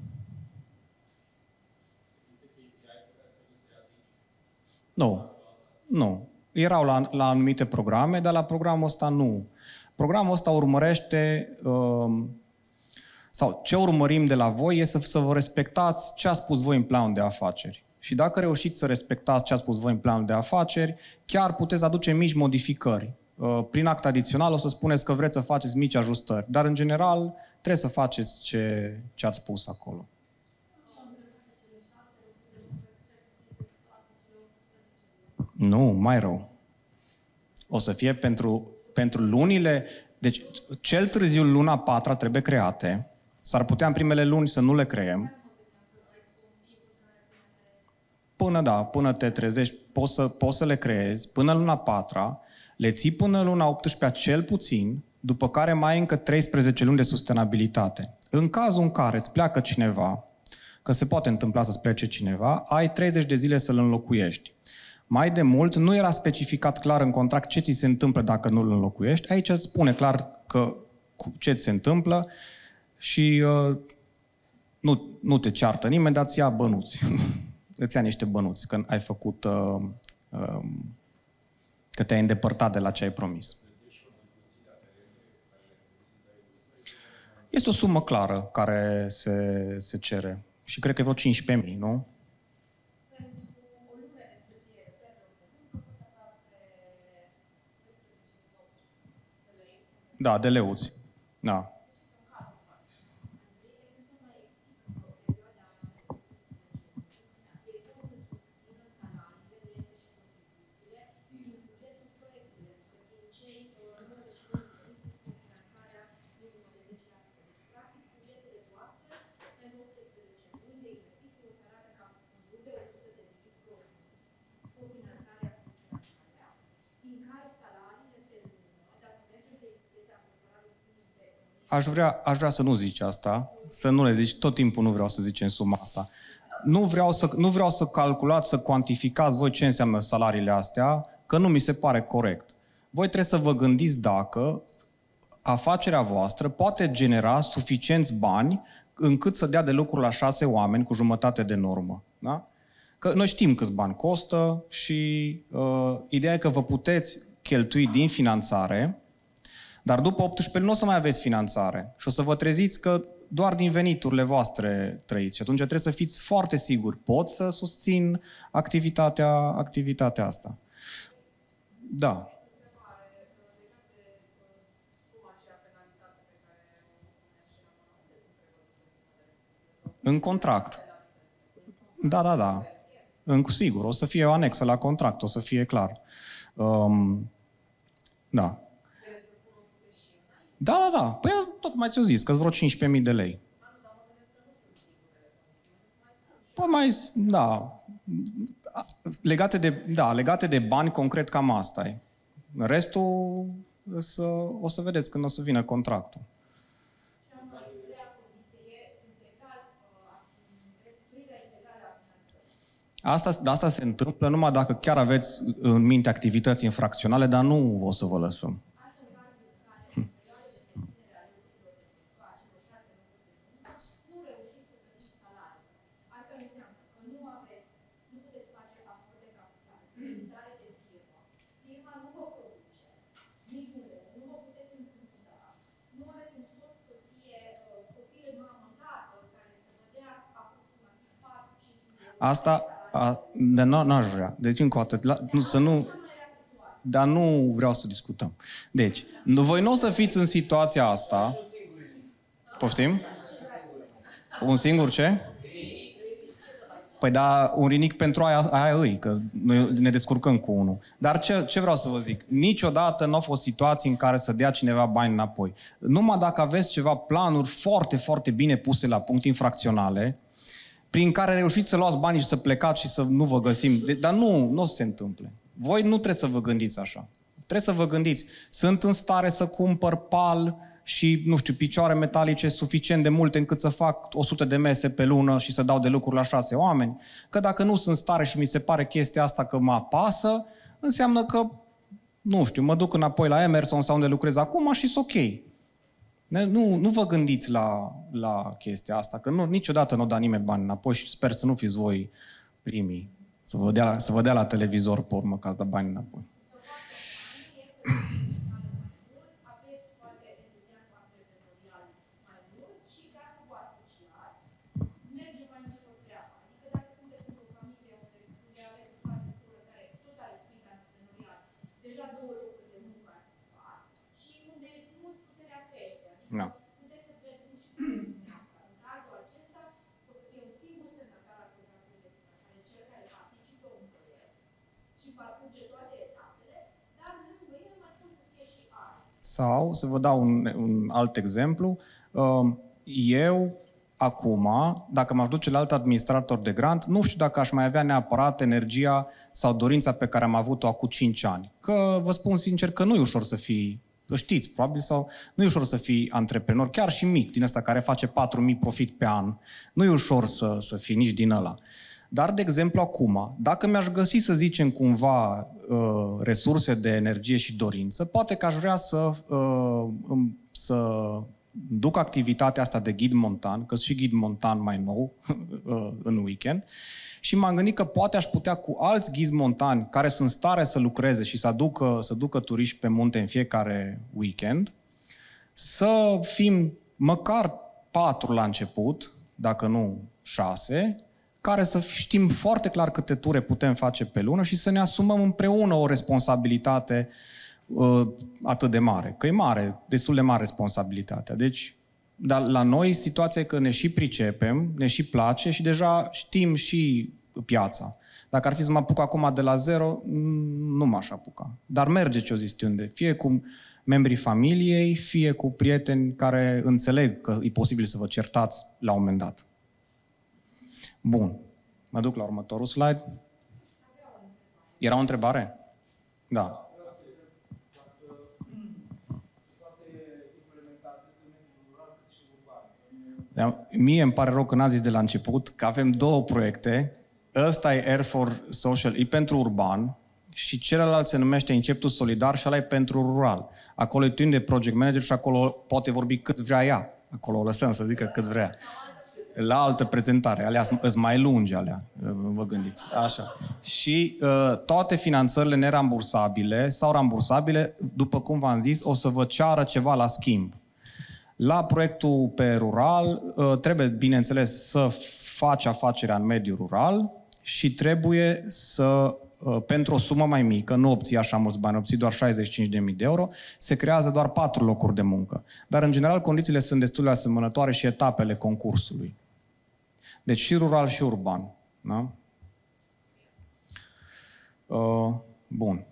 Nu. Nu. Erau la, la anumite programe, dar la programul ăsta nu. Programul ăsta urmărește, uh, sau ce urmărim de la voi e să, să vă respectați ce a spus voi în planul de afaceri. Și dacă reușiți să respectați ce a spus voi în planul de afaceri, chiar puteți aduce mici modificări. Uh, prin act adițional o să spuneți că vreți să faceți mici ajustări, dar în general trebuie să faceți ce, ce ați spus acolo. Nu, mai rău. O să fie pentru, pentru lunile... Deci, cel târziu luna patra trebuie create. S-ar putea în primele luni să nu le creăm. Până, da, până te trezești, poți să, poți să le creezi. Până luna patra, le ții până luna optsprezece cel puțin, după care mai ai încă treisprezece luni de sustenabilitate. În cazul în care îți pleacă cineva, că se poate întâmpla să-ți plece cineva, ai treizeci de zile să-l înlocuiești. Mai de mult, nu era specificat clar în contract ce ți se întâmplă dacă nu îl înlocuiești. Aici îți spune clar că ce ți se întâmplă și uh, nu, nu te ceartă nimeni, dar îți ia bănuți. Îți ia niște bănuți când ai făcut, uh, uh, că te-ai îndepărtat de la ce ai promis. Este o sumă clară care se, se cere. Și cred că e vreo cincisprezece mii, nu? Da, de leuți. Da. Aș vrea, aș vrea să nu zici asta, să nu le zici, tot timpul nu vreau să zicem suma asta. Nu vreau să, nu vreau să calculați, să cuantificați voi ce înseamnă salariile astea, că nu mi se pare corect. Voi trebuie să vă gândiți dacă afacerea voastră poate genera suficienți bani încât să dea de lucru la șase oameni cu jumătate de normă. Da? Că noi știm câți bani costă și uh, ideea e că vă puteți cheltui din finanțare, dar după optsprezece nu o să mai aveți finanțare și o să vă treziți că doar din veniturile voastre trăiți. Și atunci trebuie să fiți foarte siguri. Pot să susțin activitatea, activitatea asta. Da. În contract. Da, da, da. În, sigur, o să fie o anexă la contract, o să fie clar. Um, da. Da, da, da. Păi tot mai ți-o zis, că-s vreo cincisprezece mii de lei. Păi mai, da. Legate de, da, legate de bani, concret, cam asta e. Restul să, o să vedeți când o să vină contractul. Asta, asta se întâmplă numai dacă chiar aveți în minte activități infracționale, dar nu o să vă lăsăm. Asta, a, de n-aș vrea. Deci, încă o dată, la, nu, să nu... Dar nu vreau să discutăm. Deci, voi nu o să fiți în situația asta... Poftim? Un singur ce? Păi da, un rinic pentru aia, aia îi, că noi ne descurcăm cu unul. Dar ce, ce vreau să vă zic? Niciodată nu au fost situații în care să dea cineva bani înapoi. Numai dacă aveți ceva planuri foarte, foarte bine puse la punct infracționale, prin care reușiți să luați banii și să plecați și să nu vă găsim. De, dar nu, nu o să se întâmple. Voi nu trebuie să vă gândiți așa. Trebuie să vă gândiți. Sunt în stare să cumpăr pal și, nu știu, picioare metalice suficient de multe încât să fac o sută de mese pe lună și să dau de lucru la șase oameni. Că dacă nu sunt stare și mi se pare chestia asta că mă apasă, înseamnă că, nu știu, mă duc înapoi la Emerson sau unde lucrez acum și sunt ok. Nu, nu vă gândiți la, la chestia asta, că nu, niciodată nu o da nimeni bani înapoi și sper să nu fiți voi primii. Să vă dea, să vă dea la televizor pe urmă că ați dat bani înapoi. No. Sau, să vă dau un, un alt exemplu, eu, acum, dacă m-aș duce la alt administrator de grant, nu știu dacă aș mai avea neapărat energia sau dorința pe care am avut-o acum cinci ani. Că, vă spun sincer, că nu e ușor să fii, știți, probabil, sau nu e ușor să fii antreprenor, chiar și mic, din ăsta care face patru mii profit pe an. Nu e ușor să, să fii nici din ăla. Dar, de exemplu, acum, dacă mi-aș găsi, să zicem, cumva resurse de energie și dorință, poate că aș vrea să, să duc activitatea asta de ghid montan, că și ghid montan mai nou în weekend, și m-am gândit că poate aș putea cu alți ghizi montani care sunt stare să lucreze și să aducă, să ducă turiști pe munte în fiecare weekend, să fim măcar patru la început, dacă nu șase, care să știm foarte clar câte ture putem face pe lună și să ne asumăm împreună o responsabilitate uh, atât de mare. Că e mare, destul de mare responsabilitatea. Deci, dar la noi situația e că ne și pricepem, ne și place și deja știm și piața. Dacă ar fi să mă apuc acum de la zero, nu m-aș apuca. Dar merge ce o zis unde. Fie cu membrii familiei, fie cu prieteni care înțeleg că e posibil să vă certați la un moment dat. Bun. Mă duc la următorul slide. Era o întrebare? Da. Mie îmi pare rău că n-a zis de la început că avem două proiecte. Ăsta e Air for Social, e pentru urban și celălalt se numește Inceptus Solidar și ăla e pentru rural. Acolo e team de project manager și acolo poate vorbi cât vrea ea. Acolo o lăsăm să zică cât vrea. La altă prezentare, alea sunt mai lungi, alea, vă gândiți. Așa. Și uh, toate finanțările nerambursabile sau rambursabile, după cum v-am zis, o să vă ceară ceva la schimb. La proiectul pe rural, uh, trebuie, bineînțeles, să faci afacerea în mediul rural și trebuie să, uh, pentru o sumă mai mică, nu obții așa mulți bani, obții doar șaizeci și cinci de mii de euro, se creează doar patru locuri de muncă. Dar, în general, condițiile sunt destul de asemănătoare și etapele concursului. Deci și rural și urban. Da? Uh, bun.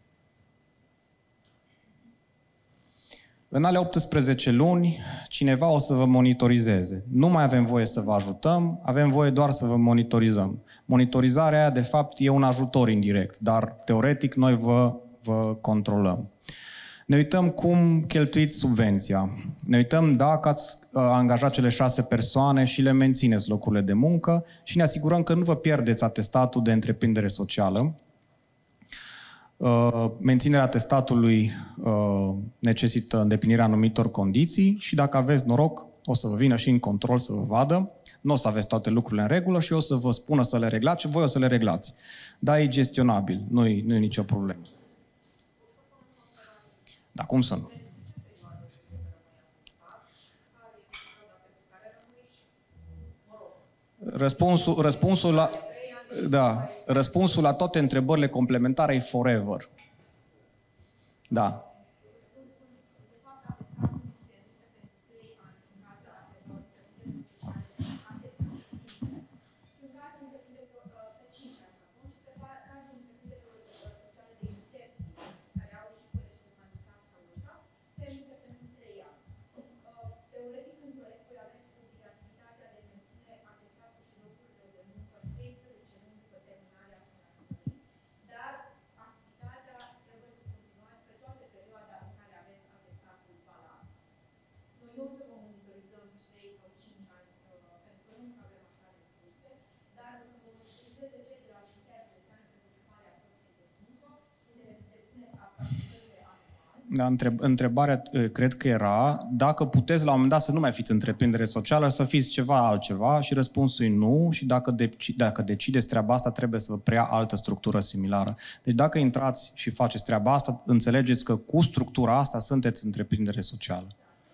În ale optsprezece luni, cineva o să vă monitorizeze. Nu mai avem voie să vă ajutăm, avem voie doar să vă monitorizăm. Monitorizarea aia, de fapt, e un ajutor indirect, dar, teoretic, noi vă, vă controlăm. Ne uităm cum cheltuiți subvenția. Ne uităm dacă ați angajat cele șase persoane și le mențineți locurile de muncă și ne asigurăm că nu vă pierdeți atestatul de întreprindere socială. Menținerea atestatului necesită îndeplinirea anumitor condiții și dacă aveți noroc, o să vă vină și în control să vă vadă. Nu o să aveți toate lucrurile în regulă și o să vă spună să le reglați și voi o să le reglați. Dar e gestionabil, nu e, nu e nicio problemă. Dar cum să nu? Răspunsul, răspunsul, la, da, răspunsul la toate întrebările complementare e forever. Da. Da, întreb, întrebarea, cred că era, dacă puteți la un moment dat să nu mai fiți întreprindere socială, să fiți ceva altceva, și răspunsul e nu, și dacă, deci, dacă decideți treaba asta, trebuie să vă preia altă structură similară. Deci dacă intrați și faceți treaba asta, înțelegeți că cu structura asta sunteți întreprindere socială.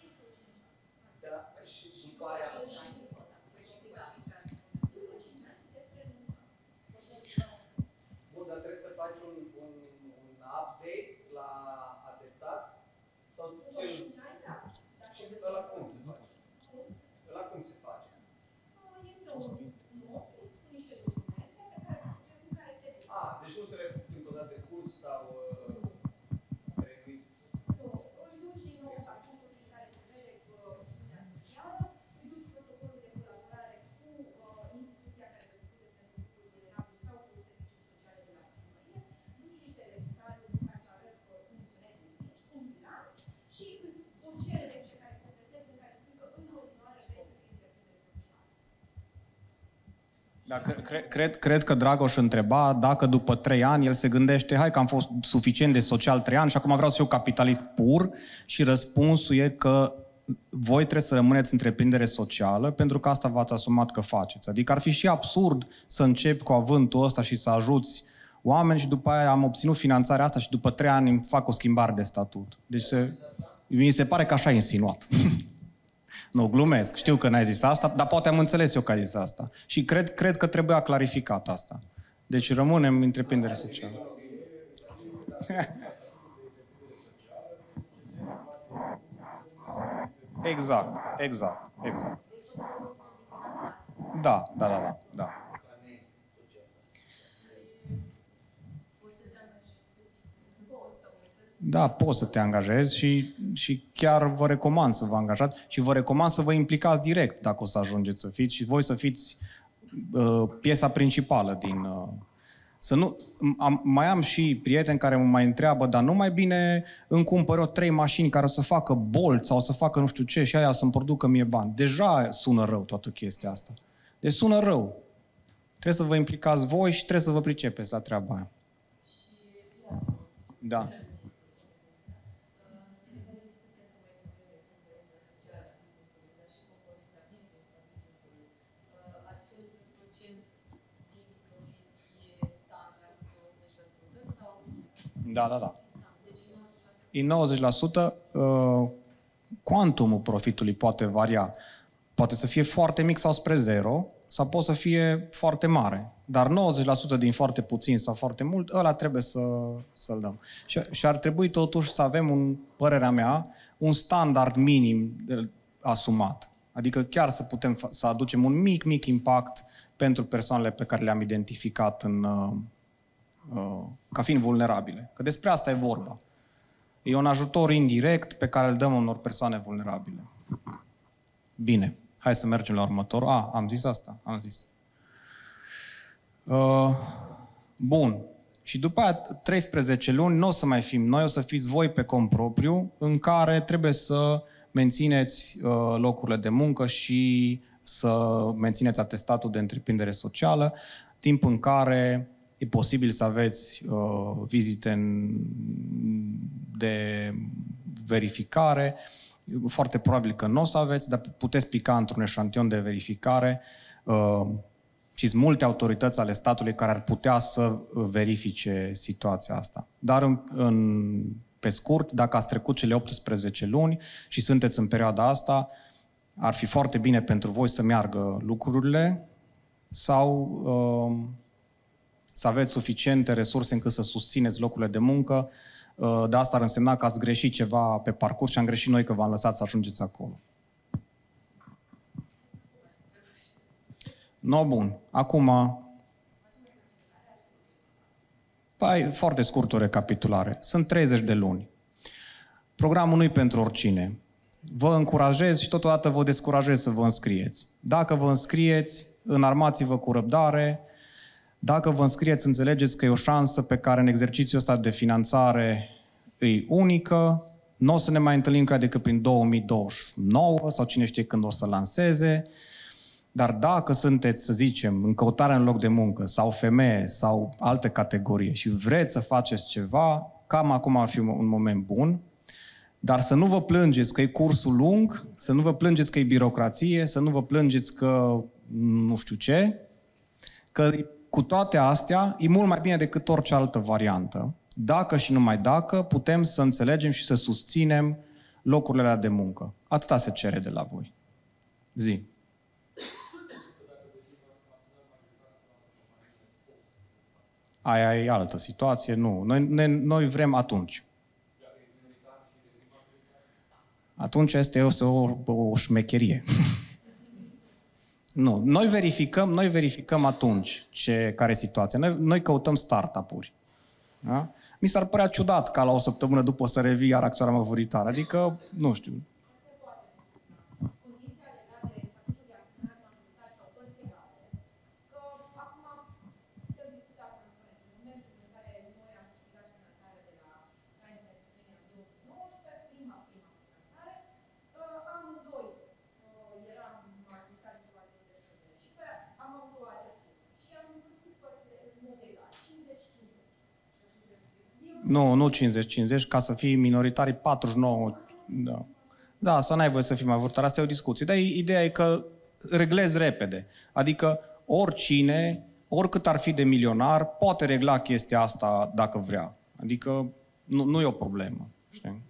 Da, cred, cred, cred că Dragoș întreba dacă după trei ani el se gândește, hai că am fost suficient de social trei ani și acum vreau să fiu capitalist pur, și răspunsul e că voi trebuie să rămâneți întreprindere socială pentru că asta v-ați asumat că faceți. Adică ar fi și absurd să începi cu avântul ăsta și să ajuți oameni și după aia am obținut finanțarea asta și după trei ani îmi fac o schimbare de statut. Deci se, mi se pare că așa e insinuat. Nu, glumesc. Știu că n-ai zis asta, dar poate am înțeles eu că ai zis asta. Și cred, cred că trebuia clarificat asta. Deci rămânem întreprindere socială. Exact, exact, exact. Da, da, da, da, da. Da, poți să te angajezi și, și chiar vă recomand să vă angajați și vă recomand să vă implicați direct dacă o să ajungeți să fiți și voi să fiți uh, piesa principală din... Uh, să nu, am, mai am și prieteni care mă mai întreabă, dar nu mai bine îmi cumpăr eu trei mașini care o să facă Bolt sau o să facă nu știu ce și aia să-mi producă mie bani. Deja sună rău toată chestia asta. Deci sună rău. Trebuie să vă implicați voi și trebuie să vă pricepeți la treaba aia. Da. Da, da, da. E nouăzeci la sută. Uh, cuantumul profitului poate varia. Poate să fie foarte mic sau spre zero, sau poate să fie foarte mare. Dar nouăzeci la sută din foarte puțin sau foarte mult, ăla trebuie să, să-l dăm. Și, și ar trebui totuși să avem, un, părerea mea, un standard minim de, asumat. Adică chiar să putem să aducem un mic, mic impact pentru persoanele pe care le-am identificat în... Uh, ca fiind vulnerabile. Că despre asta e vorba. E un ajutor indirect pe care îl dăm unor persoane vulnerabile. Bine. Hai să mergem la următor. A, am zis asta. Am zis. Uh, bun. Și după aia, treisprezece luni, nu o să mai fim noi, o să fiți voi pe cont propriu, în care trebuie să mențineți uh, locurile de muncă și să mențineți atestatul de întreprindere socială, timp în care e posibil să aveți uh, vizite de verificare. Foarte probabil că nu o să aveți, dar puteți pica într-un eșantion de verificare. Uh, și sunt multe autorități ale statului care ar putea să verifice situația asta. Dar în, în, pe scurt, dacă ați trecut cele optsprezece luni și sunteți în perioada asta, ar fi foarte bine pentru voi să meargă lucrurile sau... Uh, să aveți suficiente resurse încât să susțineți locurile de muncă, dar asta ar însemna că ați greșit ceva pe parcurs și am greșit noi că v-am lăsat să ajungeți acolo. No, bun. Acum, păi, foarte scurt o recapitulare. Sunt treizeci de luni. Programul nu-i pentru oricine. Vă încurajez și totodată vă descurajez să vă înscrieți. Dacă vă înscrieți, înarmați-vă cu răbdare. Dacă vă înscrieți, înțelegeți că e o șansă pe care în exercițiul ăsta de finanțare e unică. Nu o să ne mai întâlnim ca decât prin două mii douăzeci și nouă sau cine știe când o să lanseze. Dar dacă sunteți, să zicem, în căutare în loc de muncă sau femeie sau altă categorie și vreți să faceți ceva, cam acum ar fi un moment bun. Dar să nu vă plângeți că e cursul lung, să nu vă plângeți că e birocrație, să nu vă plângeți că nu știu ce, că cu toate astea e mult mai bine decât orice altă variantă. Dacă și numai dacă putem să înțelegem și să susținem locurile alea de muncă. Atâta se cere de la voi. Zi. Aia e altă situație, nu. Noi, ne, noi vrem atunci. Atunci este o, o, o șmecherie. Nu. Noi verificăm, noi verificăm atunci ce, care e situația. Noi, noi căutăm startup-uri. Da? Mi s-ar părea ciudat ca la o săptămână după să revii iar acționar majoritar. Adică, nu știu. Nu, nu cincizeci cincizeci, ca să fii minoritari patruzeci și nouă. Da, da, să n-ai voie să fii majoritar, asta e o discuție. Dar ideea e că reglezi repede. Adică oricine, oricât ar fi de milionar, poate regla chestia asta dacă vrea. Adică nu, nu e o problemă. Știi?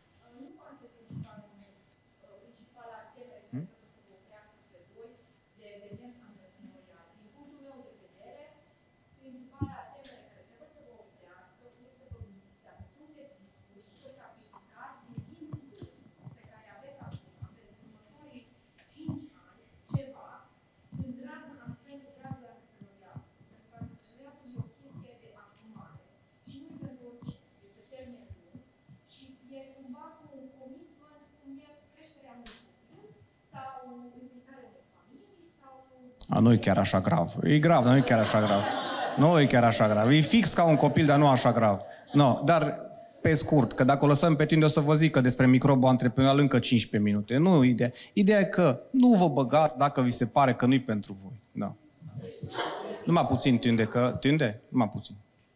A, nu e chiar așa grav. E grav, dar nu e chiar așa grav. Nu e chiar așa grav. E fix ca un copil, dar nu așa grav. No, dar pe scurt, că dacă o lăsăm pe tine, o să vă zic că despre microbul antreprenorial încă cincisprezece minute. Nu ideea. Ideea e că nu vă băgați dacă vi se pare că nu-i pentru voi. Da. Numai puțin, Tunde, că... Tunde? Numai puțin.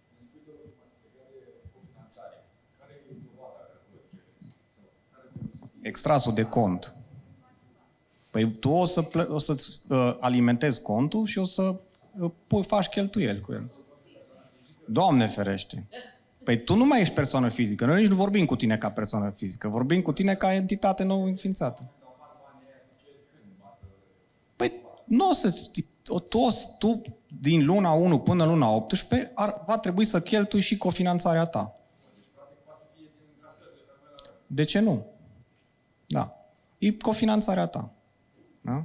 Extrasul de cont. Păi tu o să, plă- o să uh, alimentezi contul și o să uh, pui, faci cheltuieli cu el. Doamne ferește! Păi tu nu mai ești persoană fizică. Noi nici nu vorbim cu tine ca persoană fizică. Vorbim cu tine ca entitate nou înființată. Păi nu o să... Tu, tu din luna unu până luna optsprezece ar, va trebui să cheltui și cofinanțarea ta. De ce nu? Da. E cofinanțarea ta. Da?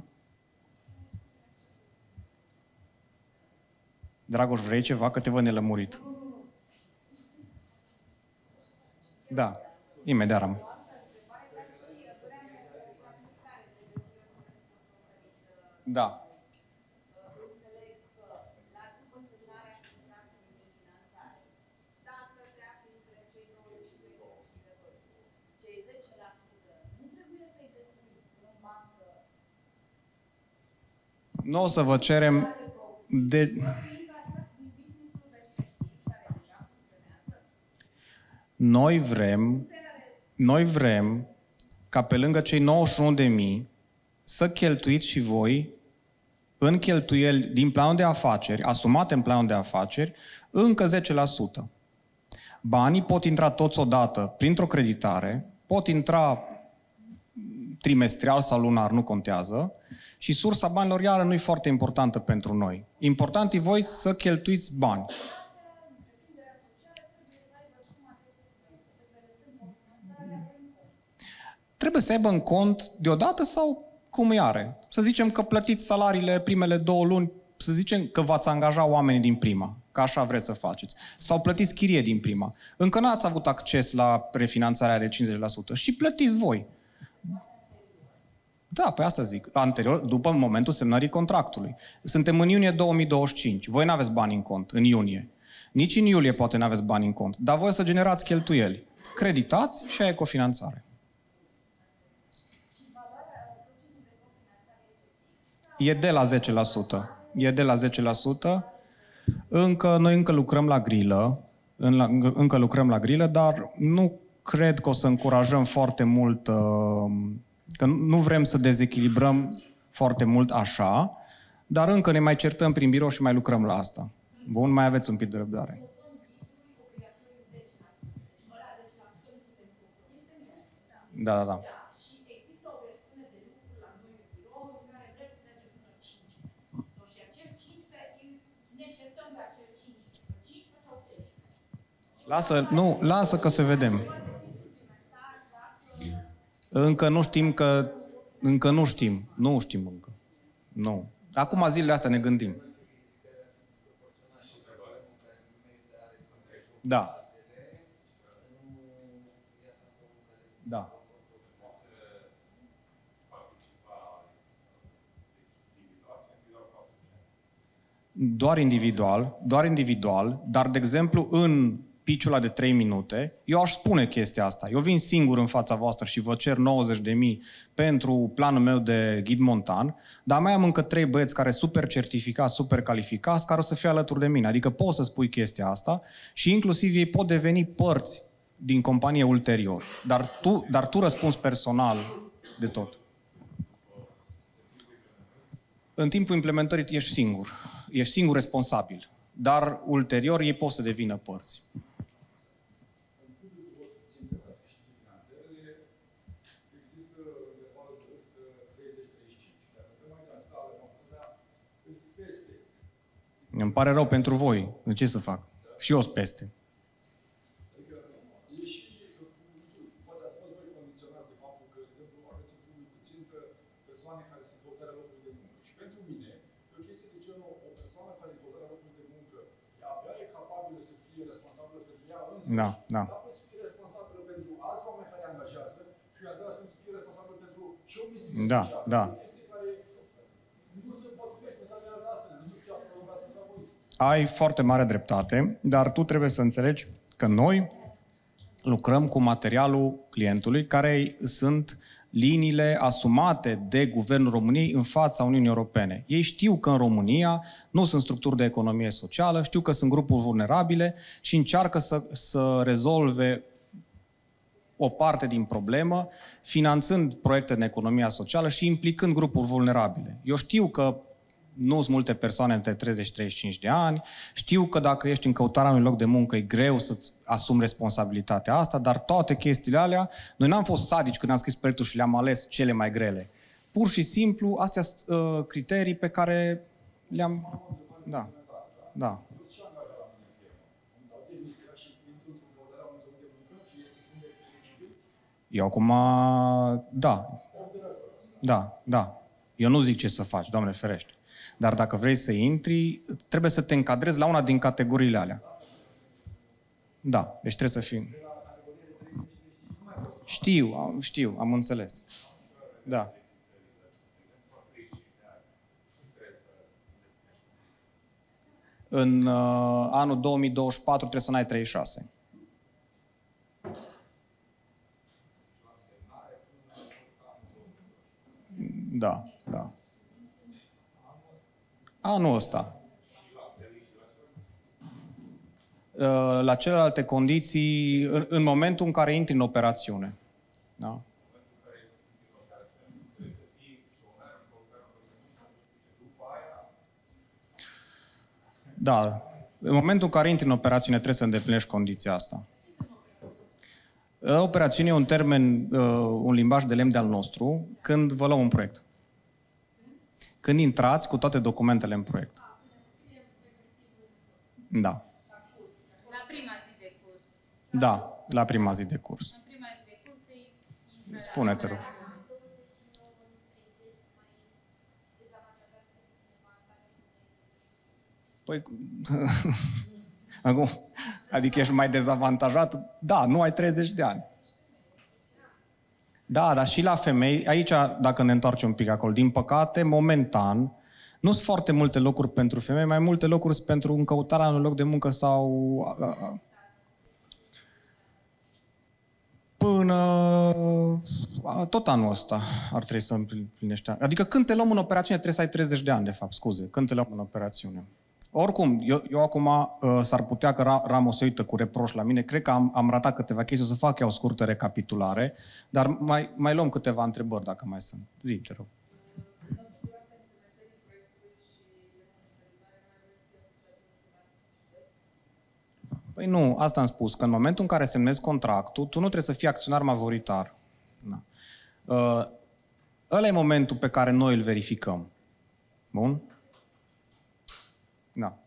Dragoș, vrei ceva? Că te văd nelămurit. Da. Imediat am. Da. Nu o să vă cerem de... Noi vrem, noi vrem ca pe lângă cei nouăzeci și unu de mii să cheltuiți și voi în cheltuieli din planul de afaceri, asumate în planul de afaceri, încă zece la sută. Banii pot intra toți odată printr-o creditare, pot intra trimestrial sau lunar, nu contează, și sursa banilor iară nu e foarte importantă pentru noi. Important e voi să cheltuiți bani. Trebuie să aibă în cont deodată sau cum îi are? Să zicem că plătiți salariile primele două luni, să zicem că v-ați angaja oamenii din prima, că așa vreți să faceți. Sau plătiți chirie din prima. Încă n-ați avut acces la refinanțarea de cincizeci la sută și plătiți voi. Da, pe asta zic. Anterior, după momentul semnării contractului. Suntem în iunie două mii douăzeci și cinci. Voi n-aveți bani în cont în iunie. Nici în iulie poate n-aveți bani în cont. Dar voi să generați cheltuieli. Creditați și aia e cofinanțare. E de la zece la sută. E de la zece la sută. Încă, noi încă lucrăm la grilă. Încă lucrăm la grilă, dar nu cred că o să încurajăm foarte mult, că nu vrem să dezechilibrăm foarte mult așa, dar încă ne mai certăm prin birou și mai lucrăm la asta. Bun, mai aveți un pic de răbdare. Da, da, da. Lasă, nu, lasă că să vedem. Încă nu știm că... Încă nu știm. Nu știm încă. Nu. Acum zilele astea ne gândim. Da. Da. Doar individual, doar individual, dar, de exemplu, în pitch-ul ăla de trei minute, eu aș spune chestia asta. Eu vin singur în fața voastră și vă cer nouăzeci de mii pentru planul meu de ghid montan, dar mai am încă trei băieți care super certificați, super calificați, care o să fie alături de mine. Adică poți să spui chestia asta și inclusiv ei pot deveni părți din companie ulterior. Dar tu, dar tu răspunzi personal de tot. În timpul implementării ești singur. Ești singur responsabil. Dar ulterior ei pot să devină părți. Îmi pare rău pentru voi. De ce să fac? Și eu sunt peste. Da, da. Da, da. Ai foarte mare dreptate, dar tu trebuie să înțelegi că noi lucrăm cu materialul clientului, care sunt liniile asumate de Guvernul României în fața Uniunii Europene. Ei știu că în România nu sunt structuri de economie socială, știu că sunt grupuri vulnerabile și încearcă să, să rezolve o parte din problemă, finanțând proiecte în economia socială și implicând grupuri vulnerabile. Eu știu că nu sunt multe persoane între treizeci și treizeci și cinci de ani, știu că dacă ești în căutarea unui loc de muncă e greu să-ți asumi responsabilitatea asta, dar toate chestiile alea, noi n-am fost sadici când am scris proiectul și le-am ales cele mai grele. Pur și simplu, astea sunt uh, criterii pe care le-am... Da, da. Eu acum... Da. Da, da. Eu nu zic ce să faci, Doamne ferește. Dar dacă vrei să intri, trebuie să te încadrezi la una din categoriile alea. Da, deci trebuie să fii... Știu, am, știu, am înțeles. Da. În uh, anul două mii douăzeci și patru trebuie să n-ai treizeci și șase. Da, da. Anul ăsta. La celelalte condiții, în momentul în care intri în operațiune. Da? Da. În momentul în care intri în operațiune trebuie să îndeplinești condiția asta. Operațiune e un termen, un limbaj de lemn de-al nostru, când vă luăm un proiect. Când intrați cu toate documentele în proiect. Da. La prima zi de curs. Da, la prima zi de curs. În prima zi de curs e... Spune-te, rog. Păi... Acum, adică ești mai dezavantajat? Da, nu ai treizeci de ani. Da, dar și la femei, aici, dacă ne întoarcem un pic acolo, din păcate, momentan, nu sunt foarte multe locuri pentru femei, mai multe locuri sunt pentru încăutarea unui loc de muncă sau... Până... Tot anul ăsta ar trebui să împlinești. Adică când te luăm în operațiune, trebuie să ai treizeci de ani, de fapt, scuze. Când te luăm în operațiune. Oricum, eu, eu acum uh, s-ar putea că Ra- Ramos se uită cu reproș la mine. Cred că am, am ratat câteva chestii, o să fac eu o scurtă recapitulare, dar mai, mai luăm câteva întrebări dacă mai sunt. Zi, te rog. Păi nu, asta am spus, că în momentul în care semnezi contractul, tu nu trebuie să fii acționar majoritar. Da. Uh, ăla e momentul pe care noi îl verificăm. Bun? Da.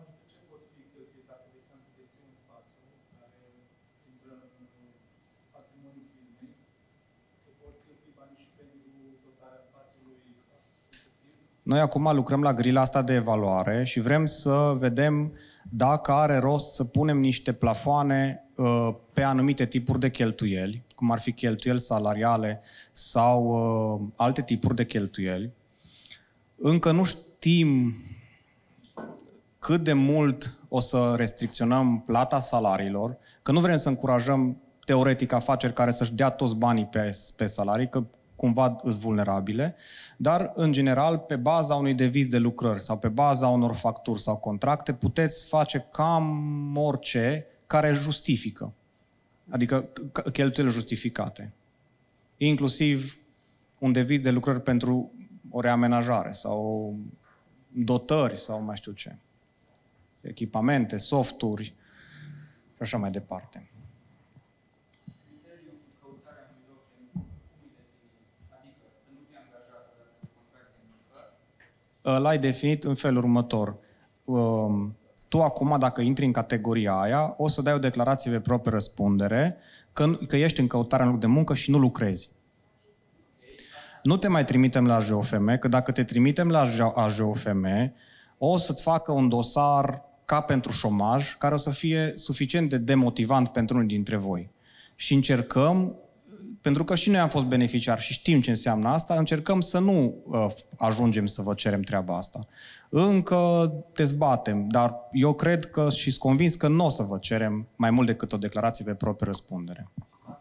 Noi acum lucrăm la grila asta de evaluare și vrem să vedem dacă are rost să punem niște plafoane uh, pe anumite tipuri de cheltuieli, cum ar fi cheltuieli salariale sau uh, alte tipuri de cheltuieli. Încă nu știm cât de mult o să restricționăm plata salariilor, că nu vrem să încurajăm teoretic afaceri care să-și dea toți banii pe, pe salarii, că cumva sunt vulnerabile, dar, în general, pe baza unui deviz de lucrări sau pe baza unor facturi sau contracte, puteți face cam orice care justifică. Adică cheltuieli justificate. Inclusiv un deviz de lucrări pentru o reamenajare sau dotări sau mai știu ce. Echipamente, softuri și așa mai departe. L-ai definit în felul următor. Tu acum, dacă intri în categoria aia, o să dai o declarație pe proprie răspundere că, că ești în căutarea în loc de muncă și nu lucrezi. Nu te mai trimitem la A J O F M, că dacă te trimitem la A J O F M, o să-ți facă un dosar ca pentru șomaj, care o să fie suficient de demotivant pentru unul dintre voi. Și încercăm, pentru că și noi am fost beneficiari și știm ce înseamnă asta, încercăm să nu uh, ajungem să vă cerem treaba asta. Încă dezbatem, dar eu cred că și sunt convins că nu o să vă cerem mai mult decât o declarație pe proprie răspundere.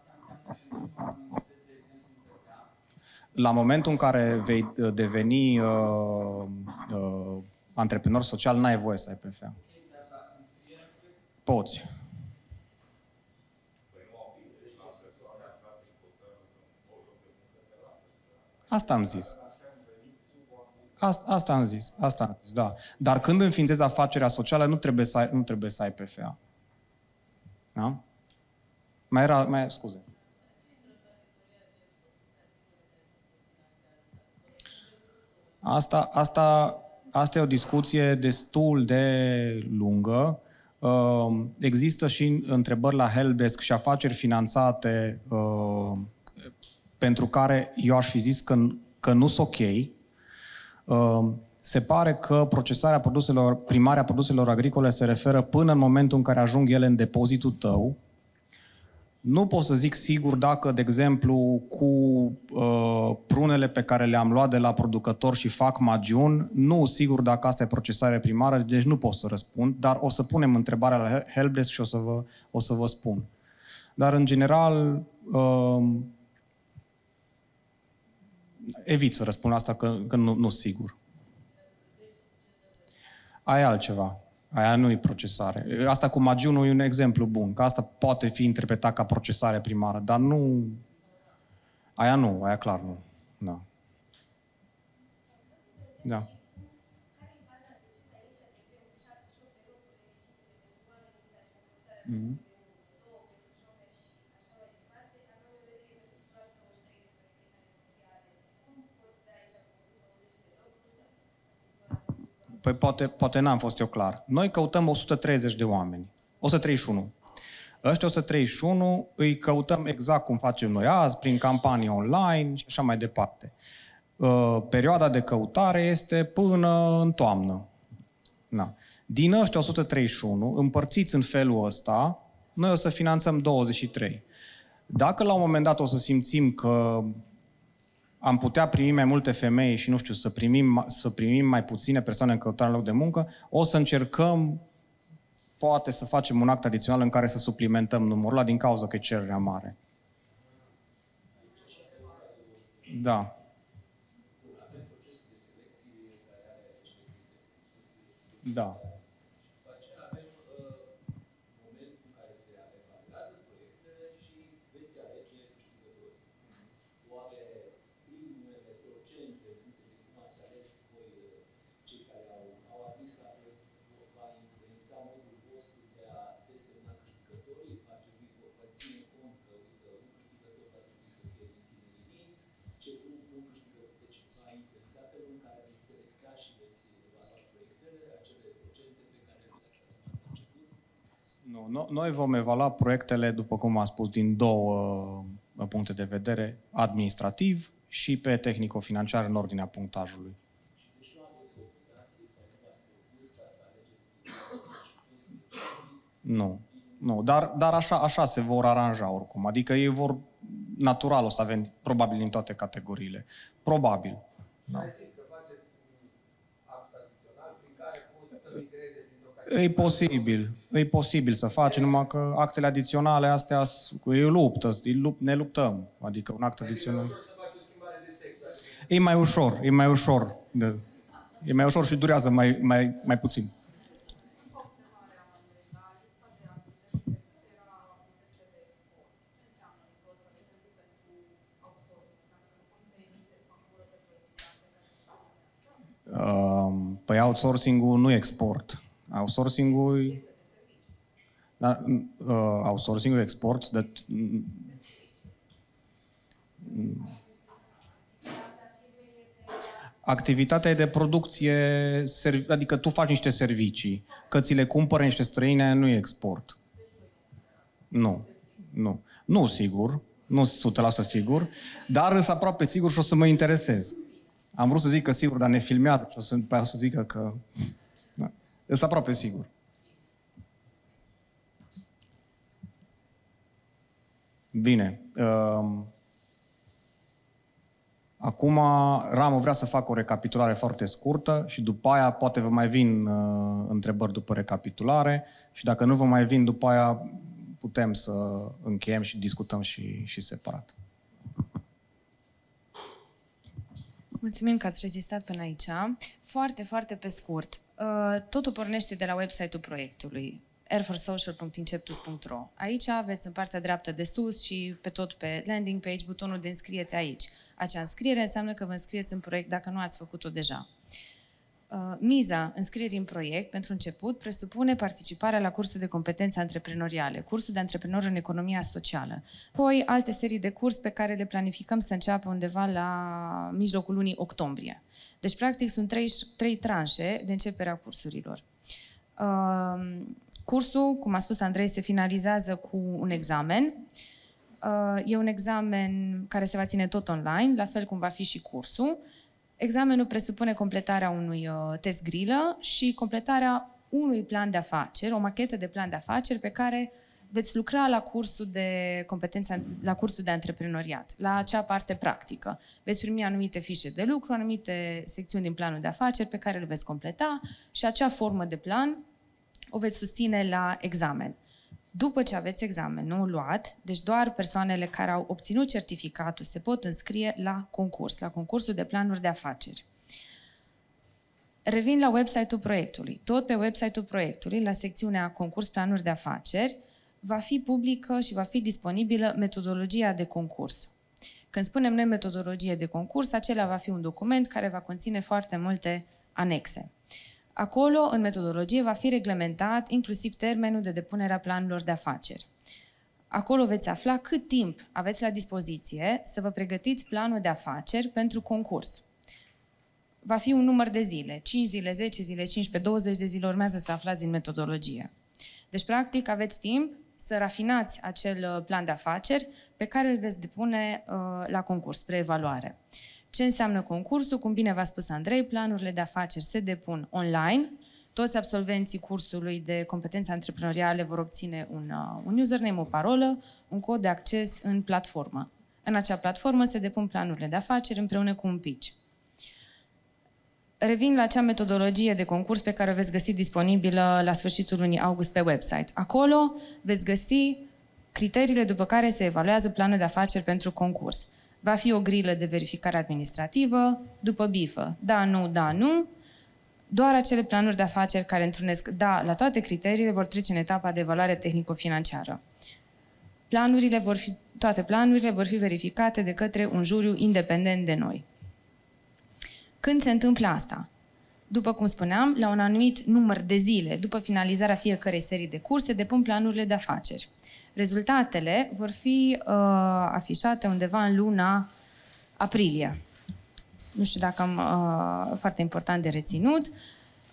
La momentul în care vei deveni uh, uh, antreprenor social, n-ai voie să ai P F A. Poți. Asta am zis. Asta, asta am zis. Asta am zis, da. Dar când înființezi afacerea socială, nu trebuie să ai, nu trebuie să ai P F A. Da? Mai era, mai, scuze. Asta, asta, asta e o discuție destul de lungă. Uh, există și întrebări la Helpdesk și afaceri finanțate uh, pentru care eu aș fi zis că, că nu sunt ok. Uh, se pare că procesarea produselor, primarea produselor agricole se referă până în momentul în care ajung ele în depozitul tău. Nu pot să zic sigur dacă, de exemplu, cu uh, prunele pe care le-am luat de la producător și fac magiun, nu sigur dacă asta e procesare primară, deci nu pot să răspund, dar o să punem întrebarea la Helpdesk și o să vă, o să vă spun. Dar, în general, uh, evit să răspund asta, că, că nu, nu sigur. Aia e altceva. Aia nu e procesare. Asta cu magiunul e un exemplu bun, că asta poate fi interpretat ca procesare primară, dar nu... Aia nu, aia clar nu. Da. Da. Mm-hmm. Păi poate, poate n-am fost eu clar. Noi căutăm o sută treizeci de oameni. o sută treizeci și unu. Ăștia o sută treizeci și unu îi căutăm exact cum facem noi azi, prin campanii online și așa mai departe. Uh, perioada de căutare este până în toamnă. Na. Din ăștia o sută treizeci și unu, împărțiți în felul ăsta, noi o să finanțăm douăzeci și trei. Dacă la un moment dat o să simțim că am putea primi mai multe femei și, nu știu, să primim, să primim mai puține persoane în căutare în loc de muncă, o să încercăm, poate, să facem un act adițional în care să suplimentăm numărul ăla din cauza că e cererea mare. Da. Da. Nu, noi vom evalua proiectele, după cum am spus, din două puncte de vedere, administrativ și pe tehnico-financiar în ordinea punctajului. Nu, nu, dar, dar așa, așa se vor aranja oricum. Adică ei vor, natural o să avem, probabil din toate categoriile. Probabil. Da. E posibil, e posibil să faci, numai că actele adiționale astea, e luptă, ne luptăm. Adică un act adițional. E mai ușor, e mai ușor. E mai ușor și durează mai, mai, mai puțin. Păi outsourcing-ul nu export. Outsourcing-ul... Da, uh, outsourcing-ul export, de... Activitatea e de producție, adică tu faci niște servicii, că ți le cumpără niște străine, nu e export. Nu, nu. Nu sigur, nu o sută la sută sigur, dar sunt aproape sigur și o să mă interesez. Am vrut să zic că sigur, dar ne filmează și o să, o să zică că... Da. Sunt aproape sigur. Bine. Um... Acum, Ramu vrea să facă o recapitulare foarte scurtă și după aia poate vă mai vin uh, întrebări după recapitulare și dacă nu vă mai vin după aia putem să încheiem și discutăm și, și separat. Mulțumim că ați rezistat până aici. Foarte, foarte pe scurt. Totul pornește de la website-ul proiectului, airforsocial punct inceptus punct ro. Aici aveți în partea dreaptă de sus și pe tot pe landing page butonul de înscrieți aici. Acea înscriere înseamnă că vă înscrieți în proiect dacă nu ați făcut-o deja. Miza înscrierii în proiect, pentru început, presupune participarea la cursul de competențe antreprenoriale, cursul de antreprenor în economia socială. Apoi alte serii de curs pe care le planificăm să înceapă undeva la mijlocul lunii octombrie. Deci, practic, sunt trei, trei tranșe de începerea cursurilor. Uh, cursul, cum a spus Andrei, se finalizează cu un examen. Uh, e un examen care se va ține tot online, la fel cum va fi și cursul. Examenul presupune completarea unui uh, test grilă și completarea unui plan de afaceri, o machetă de plan de afaceri pe care veți lucra la cursul de competență, la cursul de antreprenoriat, la acea parte practică. Veți primi anumite fișe de lucru, anumite secțiuni din planul de afaceri pe care le veți completa și acea formă de plan o veți susține la examen. După ce aveți examenul luat, deci doar persoanele care au obținut certificatul se pot înscrie la concurs, la concursul de planuri de afaceri. Revin la website-ul proiectului. Tot pe website-ul proiectului, la secțiunea concurs planuri de afaceri, va fi publică și va fi disponibilă metodologia de concurs. Când spunem noi metodologie de concurs, acela va fi un document care va conține foarte multe anexe. Acolo, în metodologie, va fi reglementat inclusiv termenul de depunere a planurilor de afaceri. Acolo veți afla cât timp aveți la dispoziție să vă pregătiți planul de afaceri pentru concurs. Va fi un număr de zile, cinci zile, zece zile, cincisprezece, douăzeci de zile, urmează să aflați din metodologie. Deci, practic, aveți timp să rafinați acel plan de afaceri pe care îl veți depune uh, la concurs, spre evaluare. Ce înseamnă concursul? Cum bine v-a spus Andrei, planurile de afaceri se depun online. Toți absolvenții cursului de competențe antreprenoriale vor obține un, uh, un username, o parolă, un cod de acces în platformă. În acea platformă se depun planurile de afaceri împreună cu un pitch. Revin la acea metodologie de concurs pe care o veți găsi disponibilă la sfârșitul lunii august pe website. Acolo veți găsi criteriile după care se evaluează planul de afaceri pentru concurs. Va fi o grilă de verificare administrativă, după bifă, da, nu, da, nu. Doar acele planuri de afaceri care întrunesc da la toate criteriile vor trece în etapa de evaluare tehnico-financiară. Planurile vor fi, toate planurile vor fi verificate de către un juriu independent de noi. Când se întâmplă asta? După cum spuneam, la un anumit număr de zile, după finalizarea fiecărei serii de curse, depun planurile de afaceri. Rezultatele vor fi uh, afișate undeva în luna aprilie. Nu știu dacă am uh, foarte important de reținut.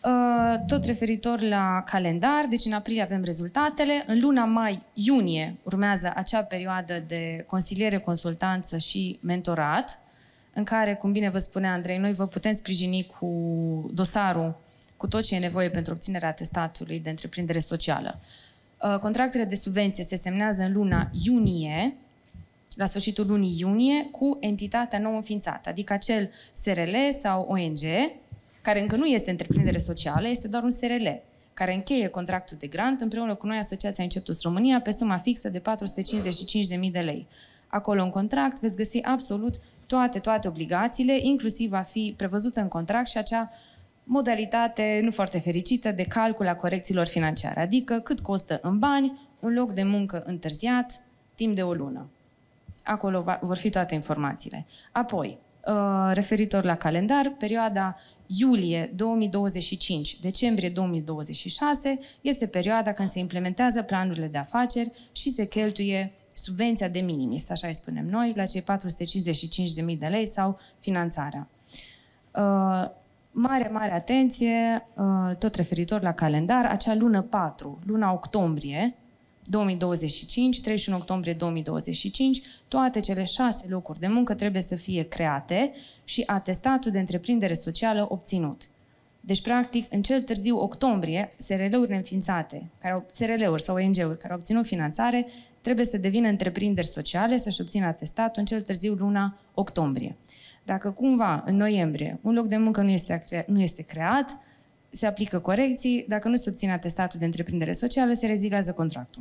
Tot referitor la calendar, deci în aprilie avem rezultatele, în luna mai-iunie urmează acea perioadă de consiliere, consultanță și mentorat, în care, cum bine vă spunea Andrei, noi vă putem sprijini cu dosarul, cu tot ce e nevoie pentru obținerea atestatului de întreprindere socială. Contractele de subvenție se semnează în luna iunie, la sfârșitul lunii iunie, cu entitatea nou înființată, adică acel S R L sau O N G, care încă nu este întreprindere socială, este doar un S R L, care încheie contractul de grant împreună cu noi, Asociația Inceptus România, pe suma fixă de patru sute cincizeci și cinci de mii de lei. Acolo, în contract, veți găsi absolut toate, toate obligațiile, inclusiv va fi prevăzută în contract și acea modalitate nu foarte fericită de calcul a corecțiilor financiare, adică cât costă în bani un loc de muncă întârziat timp de o lună. Acolo va, vor fi toate informațiile. Apoi, referitor la calendar, perioada iulie două mii douăzeci și cinci, decembrie două mii douăzeci și șase este perioada când se implementează planurile de afaceri și se cheltuie subvenția de minimis, așa îi spunem noi, la cei patru sute cincizeci și cinci de mii de lei sau finanțarea. Uh, mare, mare atenție, uh, tot referitor la calendar, acea lună patru, luna octombrie două mii douăzeci și cinci, treizeci și unu octombrie două mii douăzeci și cinci, toate cele șase locuri de muncă trebuie să fie create și atestatul de întreprindere socială obținut. Deci, practic, în cel târziu octombrie, S R L-urile înființate, care au, S R L-uri sau O N G-uri care au obținut finanțare, trebuie să devină întreprinderi sociale, să-și obțină atestatul în cel târziu luna octombrie. Dacă cumva, în noiembrie, un loc de muncă nu este, nu este creat, se aplică corecții, dacă nu se obține atestatul de întreprindere socială, se rezilează contractul.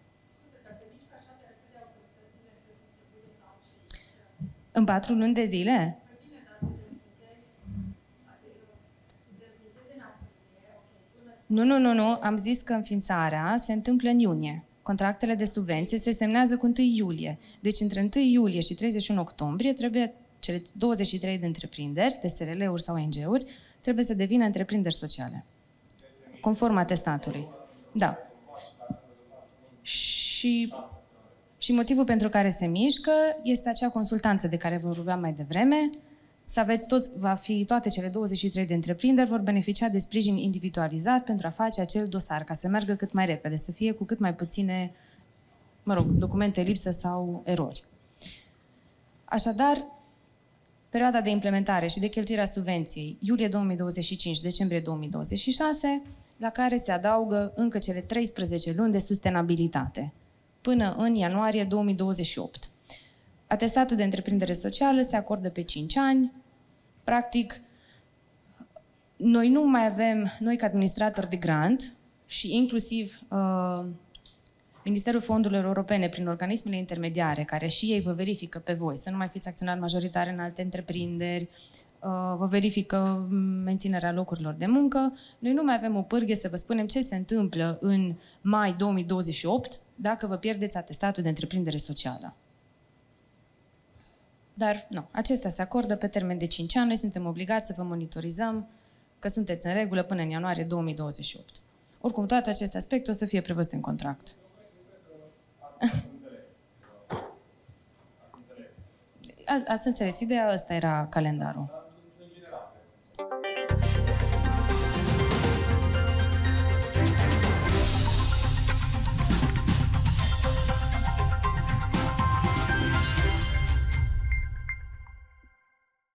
În patru luni de zile? Nu, nu, nu, nu. Am zis că înființarea se întâmplă în iunie. Contractele de subvenție se semnează cu întâi iulie. Deci între întâi iulie și treizeci și unu octombrie trebuie cele douăzeci și trei de întreprinderi, de S R L-uri sau O N G-uri, trebuie să devină întreprinderi sociale. Conform atestatului. Da. Și, și motivul pentru care se mișcă este acea consultanță de care vă vorbeam mai devreme. Să aveți toți, va fi toate cele douăzeci și trei de întreprinderi vor beneficia de sprijin individualizat pentru a face acel dosar, ca să meargă cât mai repede, să fie cu cât mai puține, mă rog, documente lipsă sau erori. Așadar, perioada de implementare și de cheltuire a subvenției, iulie două mii douăzeci și cinci, decembrie două mii douăzeci și șase, la care se adaugă încă cele treisprezece luni de sustenabilitate, până în ianuarie două mii douăzeci și opt. Atestatul de întreprindere socială se acordă pe cinci ani. Practic, noi nu mai avem, noi ca administratori de grant și inclusiv uh, Ministerul Fondurilor Europene, prin organismele intermediare, care și ei vă verifică pe voi, să nu mai fiți acționari majoritari în alte întreprinderi, vă verifică menținerea locurilor de muncă, noi nu mai avem o pârghie să vă spunem ce se întâmplă în mai două mii douăzeci și opt dacă vă pierdeți atestatul de întreprindere socială. Dar nu, acesta se acordă pe termen de cinci ani, noi suntem obligați să vă monitorizăm că sunteți în regulă până în ianuarie două mii douăzeci și opt. Oricum, toate aceste aspecte o să fie prevăzute în contract. Ați înțeles, ideea, ăsta era calendarul.